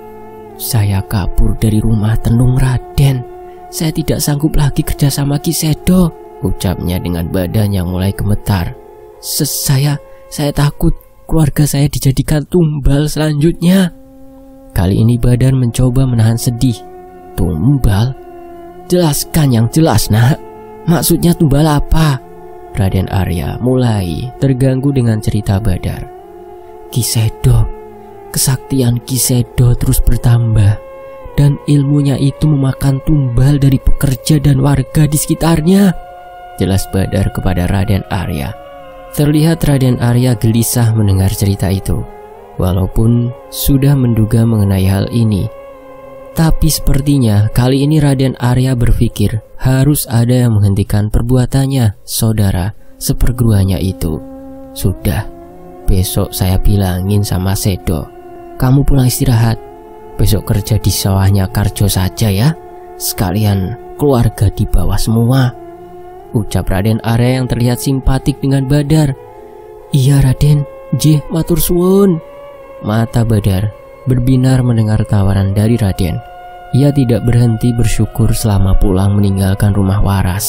"Saya kabur dari rumah tenung Raden. Saya tidak sanggup lagi kerja sama Ki Sedo," ucapnya dengan badan yang mulai gemetar. Saya, saya takut keluarga saya dijadikan tumbal selanjutnya." Kali ini Badar mencoba menahan sedih. "Tumbal? Jelaskan yang jelas, nak. Maksudnya tumbal apa?" Raden Arya mulai terganggu dengan cerita Badar. "Ki Sedo, kesaktian Ki Sedo terus bertambah dan ilmunya itu memakan tumbal dari pekerja dan warga di sekitarnya," jelas Badar kepada Raden Arya. Terlihat Raden Arya gelisah mendengar cerita itu, walaupun sudah menduga mengenai hal ini. Tapi sepertinya kali ini Raden Arya berpikir harus ada yang menghentikan perbuatannya saudara seperguruannya itu. "Sudah, besok saya bilangin sama Sedo. Kamu pulang istirahat. Besok kerja di sawahnya Karjo saja ya. Sekalian keluarga di bawah semua," ucap Raden Arya yang terlihat simpatik dengan Badar. "Iya Raden, jeh matur suwun." Mata Badar berbinar mendengar tawaran dari Raden. Ia tidak berhenti bersyukur selama pulang meninggalkan rumah waras.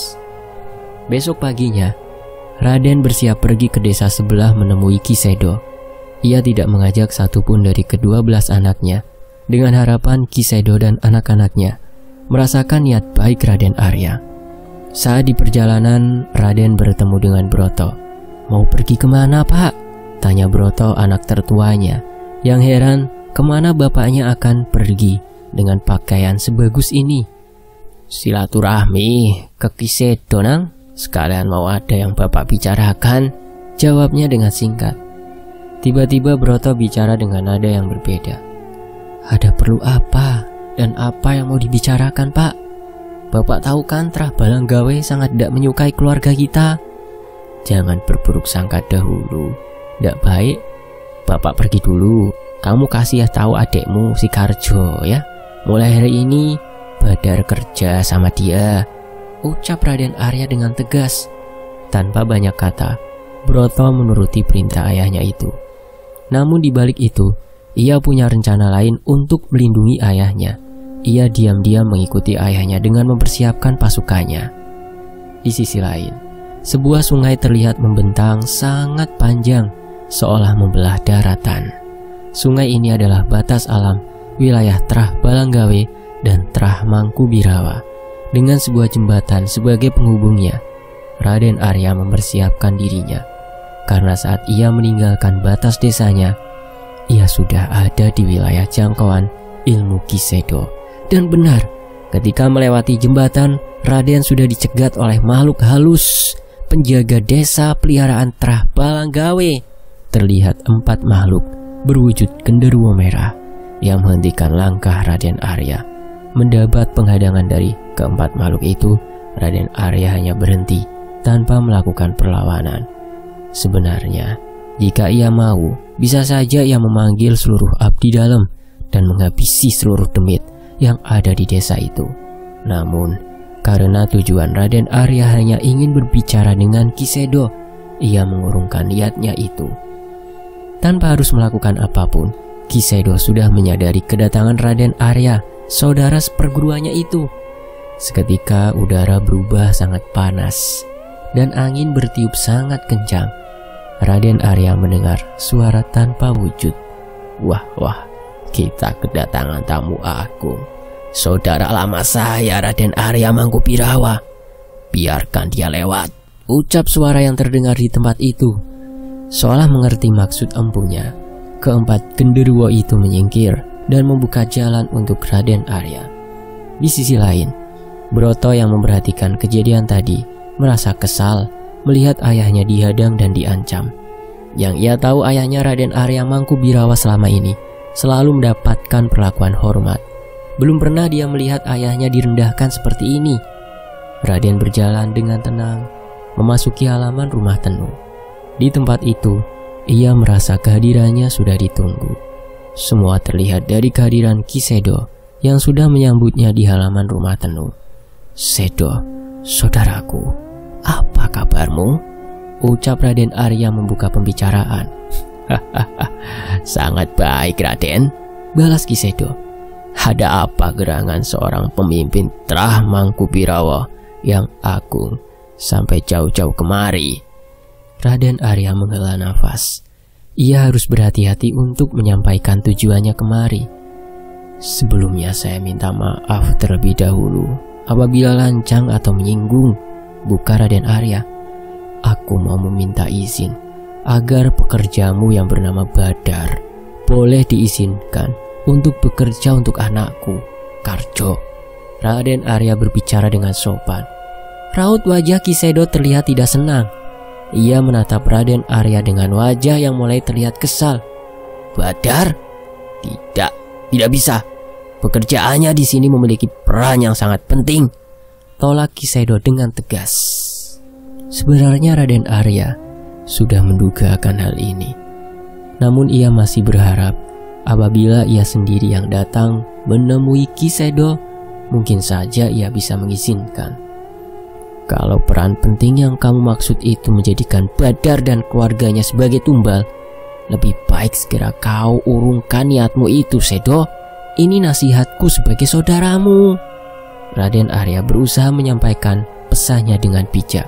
Besok paginya, Raden bersiap pergi ke desa sebelah menemui Ki Sedo. Ia tidak mengajak satupun dari kedua belas anaknya, dengan harapan Ki Sedo dan anak-anaknya merasakan niat baik Raden Arya. Saat di perjalanan, Raden bertemu dengan Broto. "Mau pergi kemana, Pak?" tanya Broto, anak tertuanya, yang heran kemana bapaknya akan pergi dengan pakaian sebagus ini. "Silaturahmi ke Ki Sedo, Nang. Sekalian mau ada yang bapak bicarakan," jawabnya dengan singkat. Tiba-tiba Broto bicara dengan nada yang berbeda. "Ada perlu apa dan apa yang mau dibicarakan, Pak? Bapak tahu kan Trah Balanggawe sangat tidak menyukai keluarga kita." "Jangan berburuk sangka dahulu. Tidak baik. Bapak pergi dulu. Kamu kasih tahu adekmu si Karjo ya. Mulai hari ini Badar kerja sama dia," ucap Raden Arya dengan tegas. Tanpa banyak kata, Broto menuruti perintah ayahnya itu. Namun di balik itu, ia punya rencana lain untuk melindungi ayahnya. Ia diam-diam mengikuti ayahnya dengan mempersiapkan pasukannya. Di sisi lain, sebuah sungai terlihat membentang sangat panjang, seolah membelah daratan. Sungai ini adalah batas alam wilayah Trah Balanggawe dan Trah Mangkubirawa. dengan sebuah jembatan sebagai penghubungnya, Raden Arya mempersiapkan dirinya. Karena saat ia meninggalkan batas desanya, ia sudah ada di wilayah jangkauan ilmu Kisedo. Dan benar, ketika melewati jembatan, Raden sudah dicegat oleh makhluk halus, penjaga desa peliharaan Trah Balanggawe. Terlihat empat makhluk berwujud genderuwo merah yang menghentikan langkah Raden Arya. Mendapat penghadangan dari keempat makhluk itu, Raden Arya hanya berhenti tanpa melakukan perlawanan. Sebenarnya, jika ia mau, bisa saja ia memanggil seluruh abdi dalam dan menghabisi seluruh demit yang ada di desa itu. Namun, karena tujuan Raden Arya hanya ingin berbicara dengan Kisedo, ia mengurungkan niatnya itu. Tanpa harus melakukan apapun, Kisedo sudah menyadari kedatangan Raden Arya, saudara seperguruannya itu. Seketika udara berubah sangat panas dan angin bertiup sangat kencang. Raden Arya mendengar suara tanpa wujud. Wah, wah, kita kedatangan tamu agung, saudara lama saya Raden Arya Mangkubirawa. Biarkan dia lewat, ucap suara yang terdengar di tempat itu. Seolah mengerti maksud empunya, keempat genderuwo itu menyingkir dan membuka jalan untuk Raden Arya. Di sisi lain, Broto yang memperhatikan kejadian tadi merasa kesal melihat ayahnya dihadang dan diancam. Yang ia tahu ayahnya Raden Arya Mangkubirawa selama ini selalu mendapatkan perlakuan hormat. Belum pernah dia melihat ayahnya direndahkan seperti ini. Raden berjalan dengan tenang memasuki halaman rumah Tenu. Di tempat itu, ia merasa kehadirannya sudah ditunggu. Semua terlihat dari kehadiran Kisedo yang sudah menyambutnya di halaman rumah Tenu. Sedo, saudaraku, apa kabarmu? Ucap Raden Arya membuka pembicaraan. Sangat baik, Raden, balas Kisedo. Ada apa gerangan seorang pemimpin Trah Mangkubirawa yang agung sampai jauh-jauh kemari? Raden Arya menghela nafas. Ia harus berhati-hati untuk menyampaikan tujuannya kemari. Sebelumnya saya minta maaf terlebih dahulu apabila lancang atau menyinggung, buka Raden Arya. Aku mau meminta izin agar pekerjamu yang bernama Badar boleh diizinkan untuk bekerja untuk anakku, Karjo. Raden Arya berbicara dengan sopan. Raut wajah Kisedo terlihat tidak senang. Ia menatap Raden Arya dengan wajah yang mulai terlihat kesal. Badar? Tidak, tidak bisa. Pekerjaannya di sini memiliki peran yang sangat penting, tolak Kisedo dengan tegas. Sebenarnya Raden Arya sudah menduga akan hal ini. Namun ia masih berharap apabila ia sendiri yang datang menemui Kisedo, mungkin saja ia bisa mengizinkan. Kalau peran penting yang kamu maksud itu menjadikan Badar dan keluarganya sebagai tumbal, lebih baik segera kau urungkan niatmu itu, Sedo. Ini nasihatku sebagai saudaramu. Raden Arya berusaha menyampaikan pesannya dengan bijak.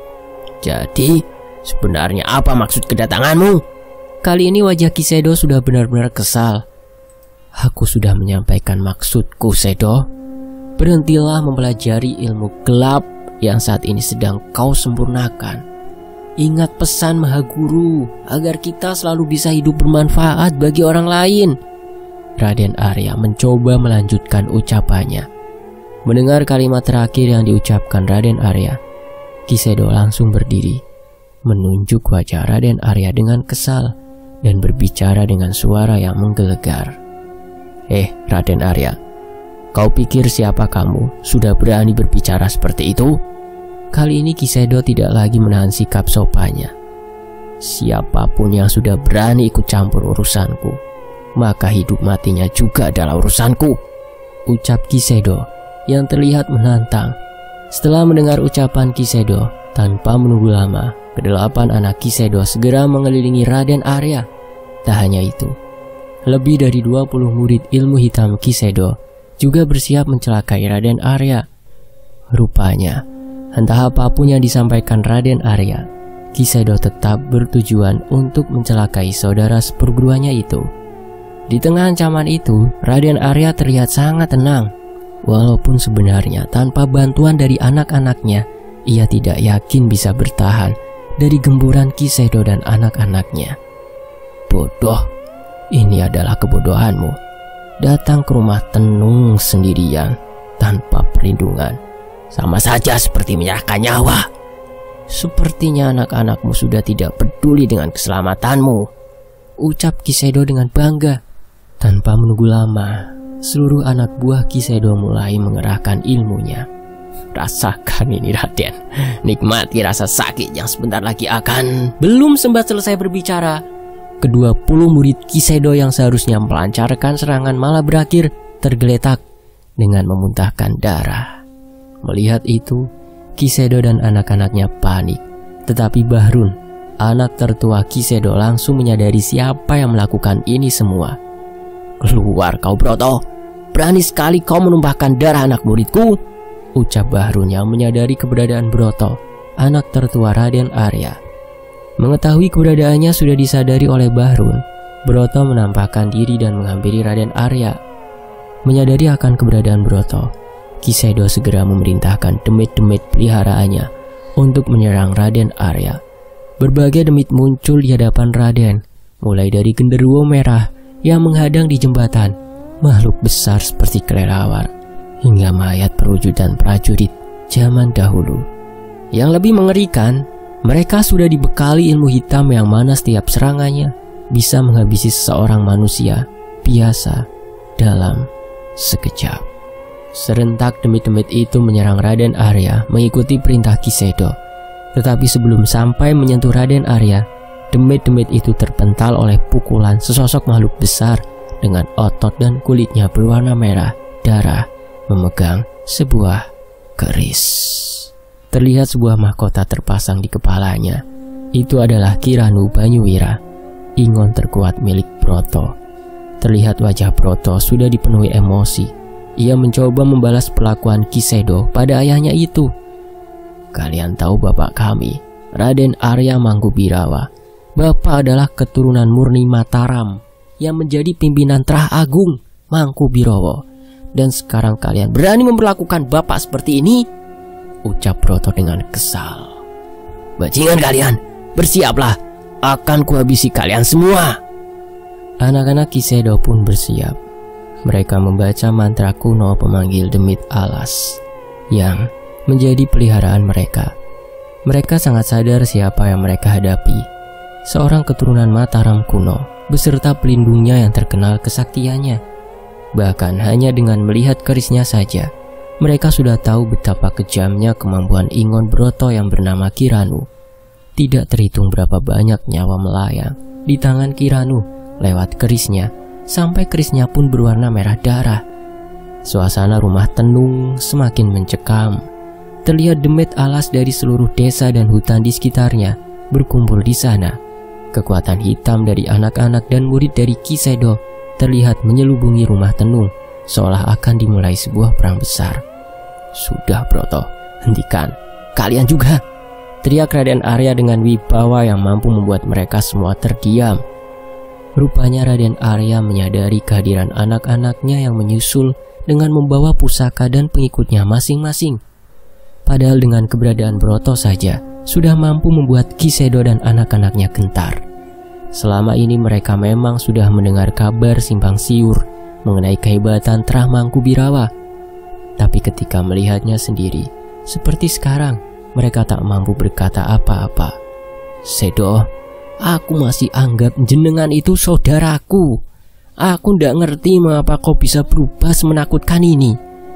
Jadi, sebenarnya apa maksud kedatanganmu? Kali ini wajah Kisedo sudah benar-benar kesal. Aku sudah menyampaikan maksudku, Sedo. Berhentilah mempelajari ilmu gelap yang saat ini sedang kau sempurnakan. Ingat pesan Maha Guru agar kita selalu bisa hidup bermanfaat bagi orang lain. Raden Arya mencoba melanjutkan ucapannya. Mendengar kalimat terakhir yang diucapkan Raden Arya, Kisedo langsung berdiri, menunjuk wajah Raden Arya dengan kesal dan berbicara dengan suara yang menggelegar. Eh, Raden Arya, kau pikir siapa kamu sudah berani berbicara seperti itu? Kali ini Kisedo tidak lagi menahan sikap sopannya. Siapapun yang sudah berani ikut campur urusanku, maka hidup matinya juga adalah urusanku, ucap Kisedo yang terlihat menantang. Setelah mendengar ucapan Kisedo, tanpa menunggu lama, kedelapan anak Kisedo segera mengelilingi Raden Arya. Tak hanya itu, lebih dari dua puluh murid ilmu hitam Kisedo juga bersiap mencelakai Raden Arya. Rupanya, entah apapun yang disampaikan Raden Arya, Kisedo tetap bertujuan untuk mencelakai saudara seperguruannya itu. Di tengah ancaman itu, Raden Arya terlihat sangat tenang. Walaupun sebenarnya tanpa bantuan dari anak-anaknya, ia tidak yakin bisa bertahan dari gemburan Ki Sedo dan anak-anaknya. Bodoh, ini adalah kebodohanmu. Datang ke rumah tenung sendirian tanpa perlindungan, sama saja seperti menyerahkan nyawa. Sepertinya anak-anakmu sudah tidak peduli dengan keselamatanmu, ucap Ki Sedo dengan bangga. Tanpa menunggu lama, seluruh anak buah Ki Sedo mulai mengerahkan ilmunya. Rasakan ini Raden, nikmati rasa sakit yang sebentar lagi akan... Belum sempat selesai berbicara, kedua puluh murid Ki Sedo yang seharusnya melancarkan serangan malah berakhir tergeletak dengan memuntahkan darah. Melihat itu, Ki Sedo dan anak-anaknya panik. Tetapi Bahrun, anak tertua Ki Sedo, langsung menyadari siapa yang melakukan ini semua. Keluar kau Broto, berani sekali kau menumpahkan darah anak muridku, ucap Bahrun yang menyadari keberadaan Broto, anak tertua Raden Arya. Mengetahui keberadaannya sudah disadari oleh Bahrun, Broto menampakkan diri dan menghampiri Raden Arya. Menyadari akan keberadaan Broto, Ki Sedo segera memerintahkan demit-demit peliharaannya untuk menyerang Raden Arya. Berbagai demit muncul di hadapan Raden, mulai dari genderuwo merah yang menghadang di jembatan, makhluk besar seperti kelelawar, hingga mayat perwujudan prajurit zaman dahulu. Yang lebih mengerikan, mereka sudah dibekali ilmu hitam yang mana setiap serangannya bisa menghabisi seseorang manusia biasa dalam sekejap. Serentak demit-demit itu menyerang Raden Arya mengikuti perintah Ki Sedo. Tetapi sebelum sampai menyentuh Raden Arya, demit-demit itu terpental oleh pukulan sesosok makhluk besar dengan otot dan kulitnya berwarna merah darah memegang sebuah keris. Terlihat sebuah mahkota terpasang di kepalanya. Itu adalah Kiranu Banyuwira, ingon terkuat milik Broto. Terlihat wajah Broto sudah dipenuhi emosi. Ia mencoba membalas perlakuan Ki Sedo pada ayahnya itu. Kalian tahu bapak kami, Raden Arya Manggubirawa. Bapak adalah keturunan murni Mataram yang menjadi pimpinan Trah Agung Mangkubirowo. Dan sekarang kalian berani memperlakukan bapak seperti ini, ucap Broto dengan kesal. Bajingan kalian, bersiaplah, akan kuhabisi kalian semua. Anak-anak Ki Sedo pun bersiap. Mereka membaca mantra kuno pemanggil demit alas yang menjadi peliharaan mereka. Mereka sangat sadar siapa yang mereka hadapi. Seorang keturunan Mataram kuno beserta pelindungnya yang terkenal kesaktiannya. Bahkan hanya dengan melihat kerisnya saja, mereka sudah tahu betapa kejamnya kemampuan Ingon Broto yang bernama Kiranu. Tidak terhitung berapa banyak nyawa melayang di tangan Kiranu lewat kerisnya, sampai kerisnya pun berwarna merah darah. Suasana rumah tenung semakin mencekam. Terlihat demit alas dari seluruh desa dan hutan di sekitarnya berkumpul di sana. Kekuatan hitam dari anak-anak dan murid dari Ki Sedo terlihat menyelubungi rumah tenung, seolah akan dimulai sebuah perang besar. Sudah Broto, hentikan. Kalian juga, teriak Raden Arya dengan wibawa yang mampu membuat mereka semua terdiam. Rupanya Raden Arya menyadari kehadiran anak-anaknya yang menyusul dengan membawa pusaka dan pengikutnya masing-masing. Padahal dengan keberadaan Broto saja sudah mampu membuat Ki Sedo dan anak-anaknya gentar. Selama ini mereka memang sudah mendengar kabar simpang siur mengenai kehebatan Trah Mangkubirawa. Tapi ketika melihatnya sendiri, seperti sekarang, mereka tak mampu berkata apa-apa. Sedo, aku masih anggap jenengan itu saudaraku. Aku ndak ngerti mengapa kau bisa berubah semenakutkan ini.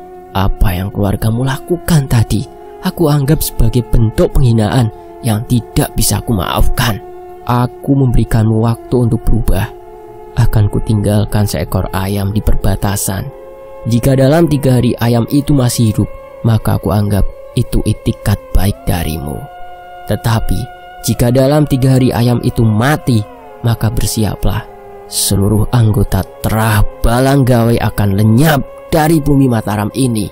Apa yang keluargamu lakukan tadi, aku anggap sebagai bentuk penghinaan yang tidak bisa aku maafkan. Aku memberikanmu waktu untuk berubah. Akan kutinggalkan seekor ayam di perbatasan. Jika dalam tiga hari ayam itu masih hidup, maka aku anggap itu itikat baik darimu. Tetapi jika dalam tiga hari ayam itu mati, maka bersiaplah. Seluruh anggota Trah Balanggawe akan lenyap dari bumi Mataram ini.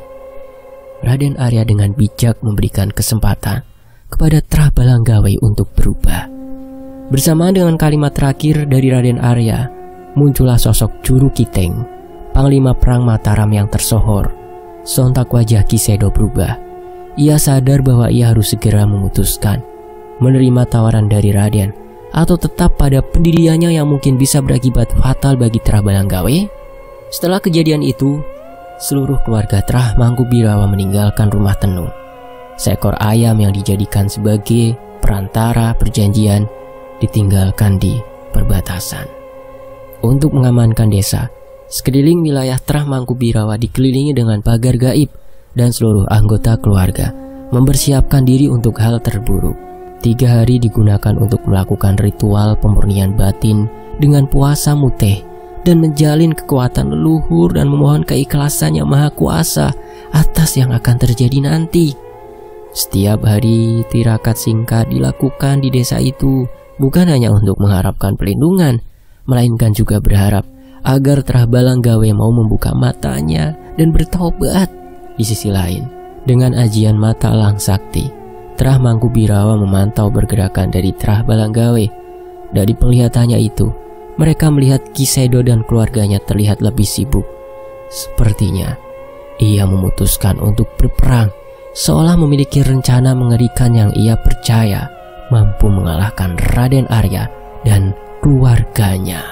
Raden Arya dengan bijak memberikan kesempatan kepada Trah Balanggawe untuk berubah. Bersamaan dengan kalimat terakhir dari Raden Arya, muncullah sosok Juru Kiteng, panglima perang Mataram yang tersohor. sontak wajah Kisedo berubah. Ia sadar bahwa ia harus segera memutuskan menerima tawaran dari Raden atau tetap pada pendiriannya yang mungkin bisa berakibat fatal bagi Trah Balanggawe. Setelah kejadian itu, seluruh keluarga Trah Mangkubirawa meninggalkan rumah tenung. Seekor ayam yang dijadikan sebagai perantara perjanjian ditinggalkan di perbatasan. Untuk mengamankan desa, sekeliling wilayah Trah Mangkubirawa dikelilingi dengan pagar gaib dan seluruh anggota keluarga mempersiapkan diri untuk hal terburuk. Tiga hari digunakan untuk melakukan ritual pemurnian batin dengan puasa muteh dan menjalin kekuatan leluhur dan memohon keikhlasan yang maha kuasa atas yang akan terjadi nanti. Setiap hari tirakat singkat dilakukan di desa itu, bukan hanya untuk mengharapkan pelindungan, melainkan juga berharap agar Trah Balanggawe mau membuka matanya dan bertobat. Di sisi lain, dengan ajian mata Lang Sakti, Trah Mangkubirawa memantau pergerakan dari Trah Balanggawe. Dari penglihatannya itu, mereka melihat Kisedo dan keluarganya terlihat lebih sibuk. Sepertinya ia memutuskan untuk berperang, seolah memiliki rencana mengerikan yang ia percaya mampu mengalahkan Raden Arya dan keluarganya.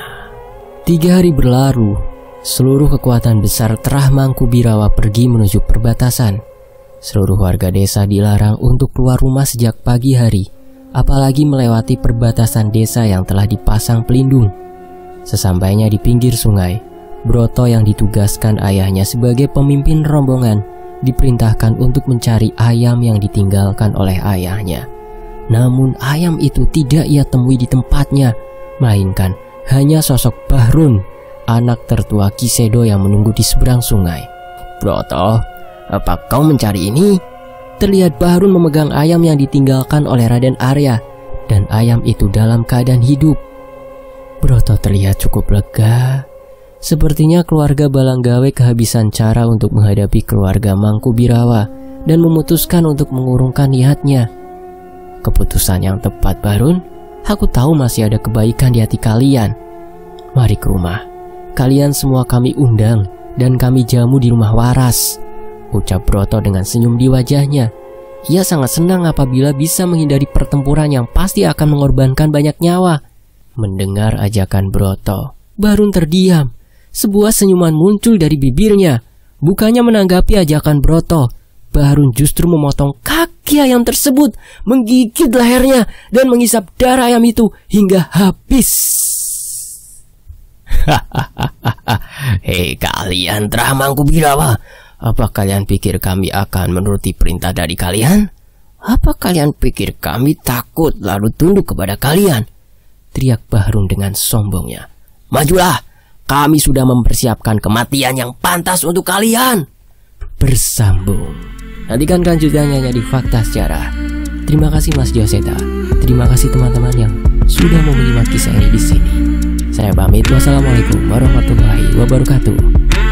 Tiga hari berlalu, seluruh kekuatan besar Trah Mangkubirawa pergi menuju perbatasan. Seluruh warga desa dilarang untuk keluar rumah sejak pagi hari, apalagi melewati perbatasan desa yang telah dipasang pelindung. Sesampainya di pinggir sungai, Broto yang ditugaskan ayahnya sebagai pemimpin rombongan diperintahkan untuk mencari ayam yang ditinggalkan oleh ayahnya. Namun ayam itu tidak ia temui di tempatnya, melainkan hanya sosok Bahrun, anak tertua Kisedo yang menunggu di seberang sungai. "Broto, apa kau mencari ini?" Terlihat Bahrun memegang ayam yang ditinggalkan oleh Raden Arya, dan ayam itu dalam keadaan hidup. Broto terlihat cukup lega. Sepertinya keluarga Balanggawe kehabisan cara untuk menghadapi keluarga Mangkubirawa dan memutuskan untuk mengurungkan niatnya. "Keputusan yang tepat, Bahrun. Aku tahu masih ada kebaikan di hati kalian. Mari ke rumah. Kalian semua kami undang dan kami jamu di rumah Waras," ucap Broto dengan senyum di wajahnya. Ia sangat senang apabila bisa menghindari pertempuran yang pasti akan mengorbankan banyak nyawa. Mendengar ajakan Broto, Bahrun terdiam. Sebuah senyuman muncul dari bibirnya. Bukannya menanggapi ajakan Broto, Bahrun justru memotong kaki ayam tersebut, menggigit lehernya, dan menghisap darah ayam itu hingga habis. "Hei kalian Trah Mangkubirawa, apa kalian pikir kami akan menuruti perintah dari kalian? Apa kalian pikir kami takut lalu tunduk kepada kalian?" teriak Bahrun dengan sombongnya. "Majulah, kami sudah mempersiapkan kematian yang pantas untuk kalian." Bersambung. Nantikan kelanjutannya di Fakta Sejarah. Terima kasih Mas Joseta. Terima kasih teman-teman yang sudah mau menyimak kisah ini di sini. Saya pamit. Wassalamualaikum warahmatullahi wabarakatuh.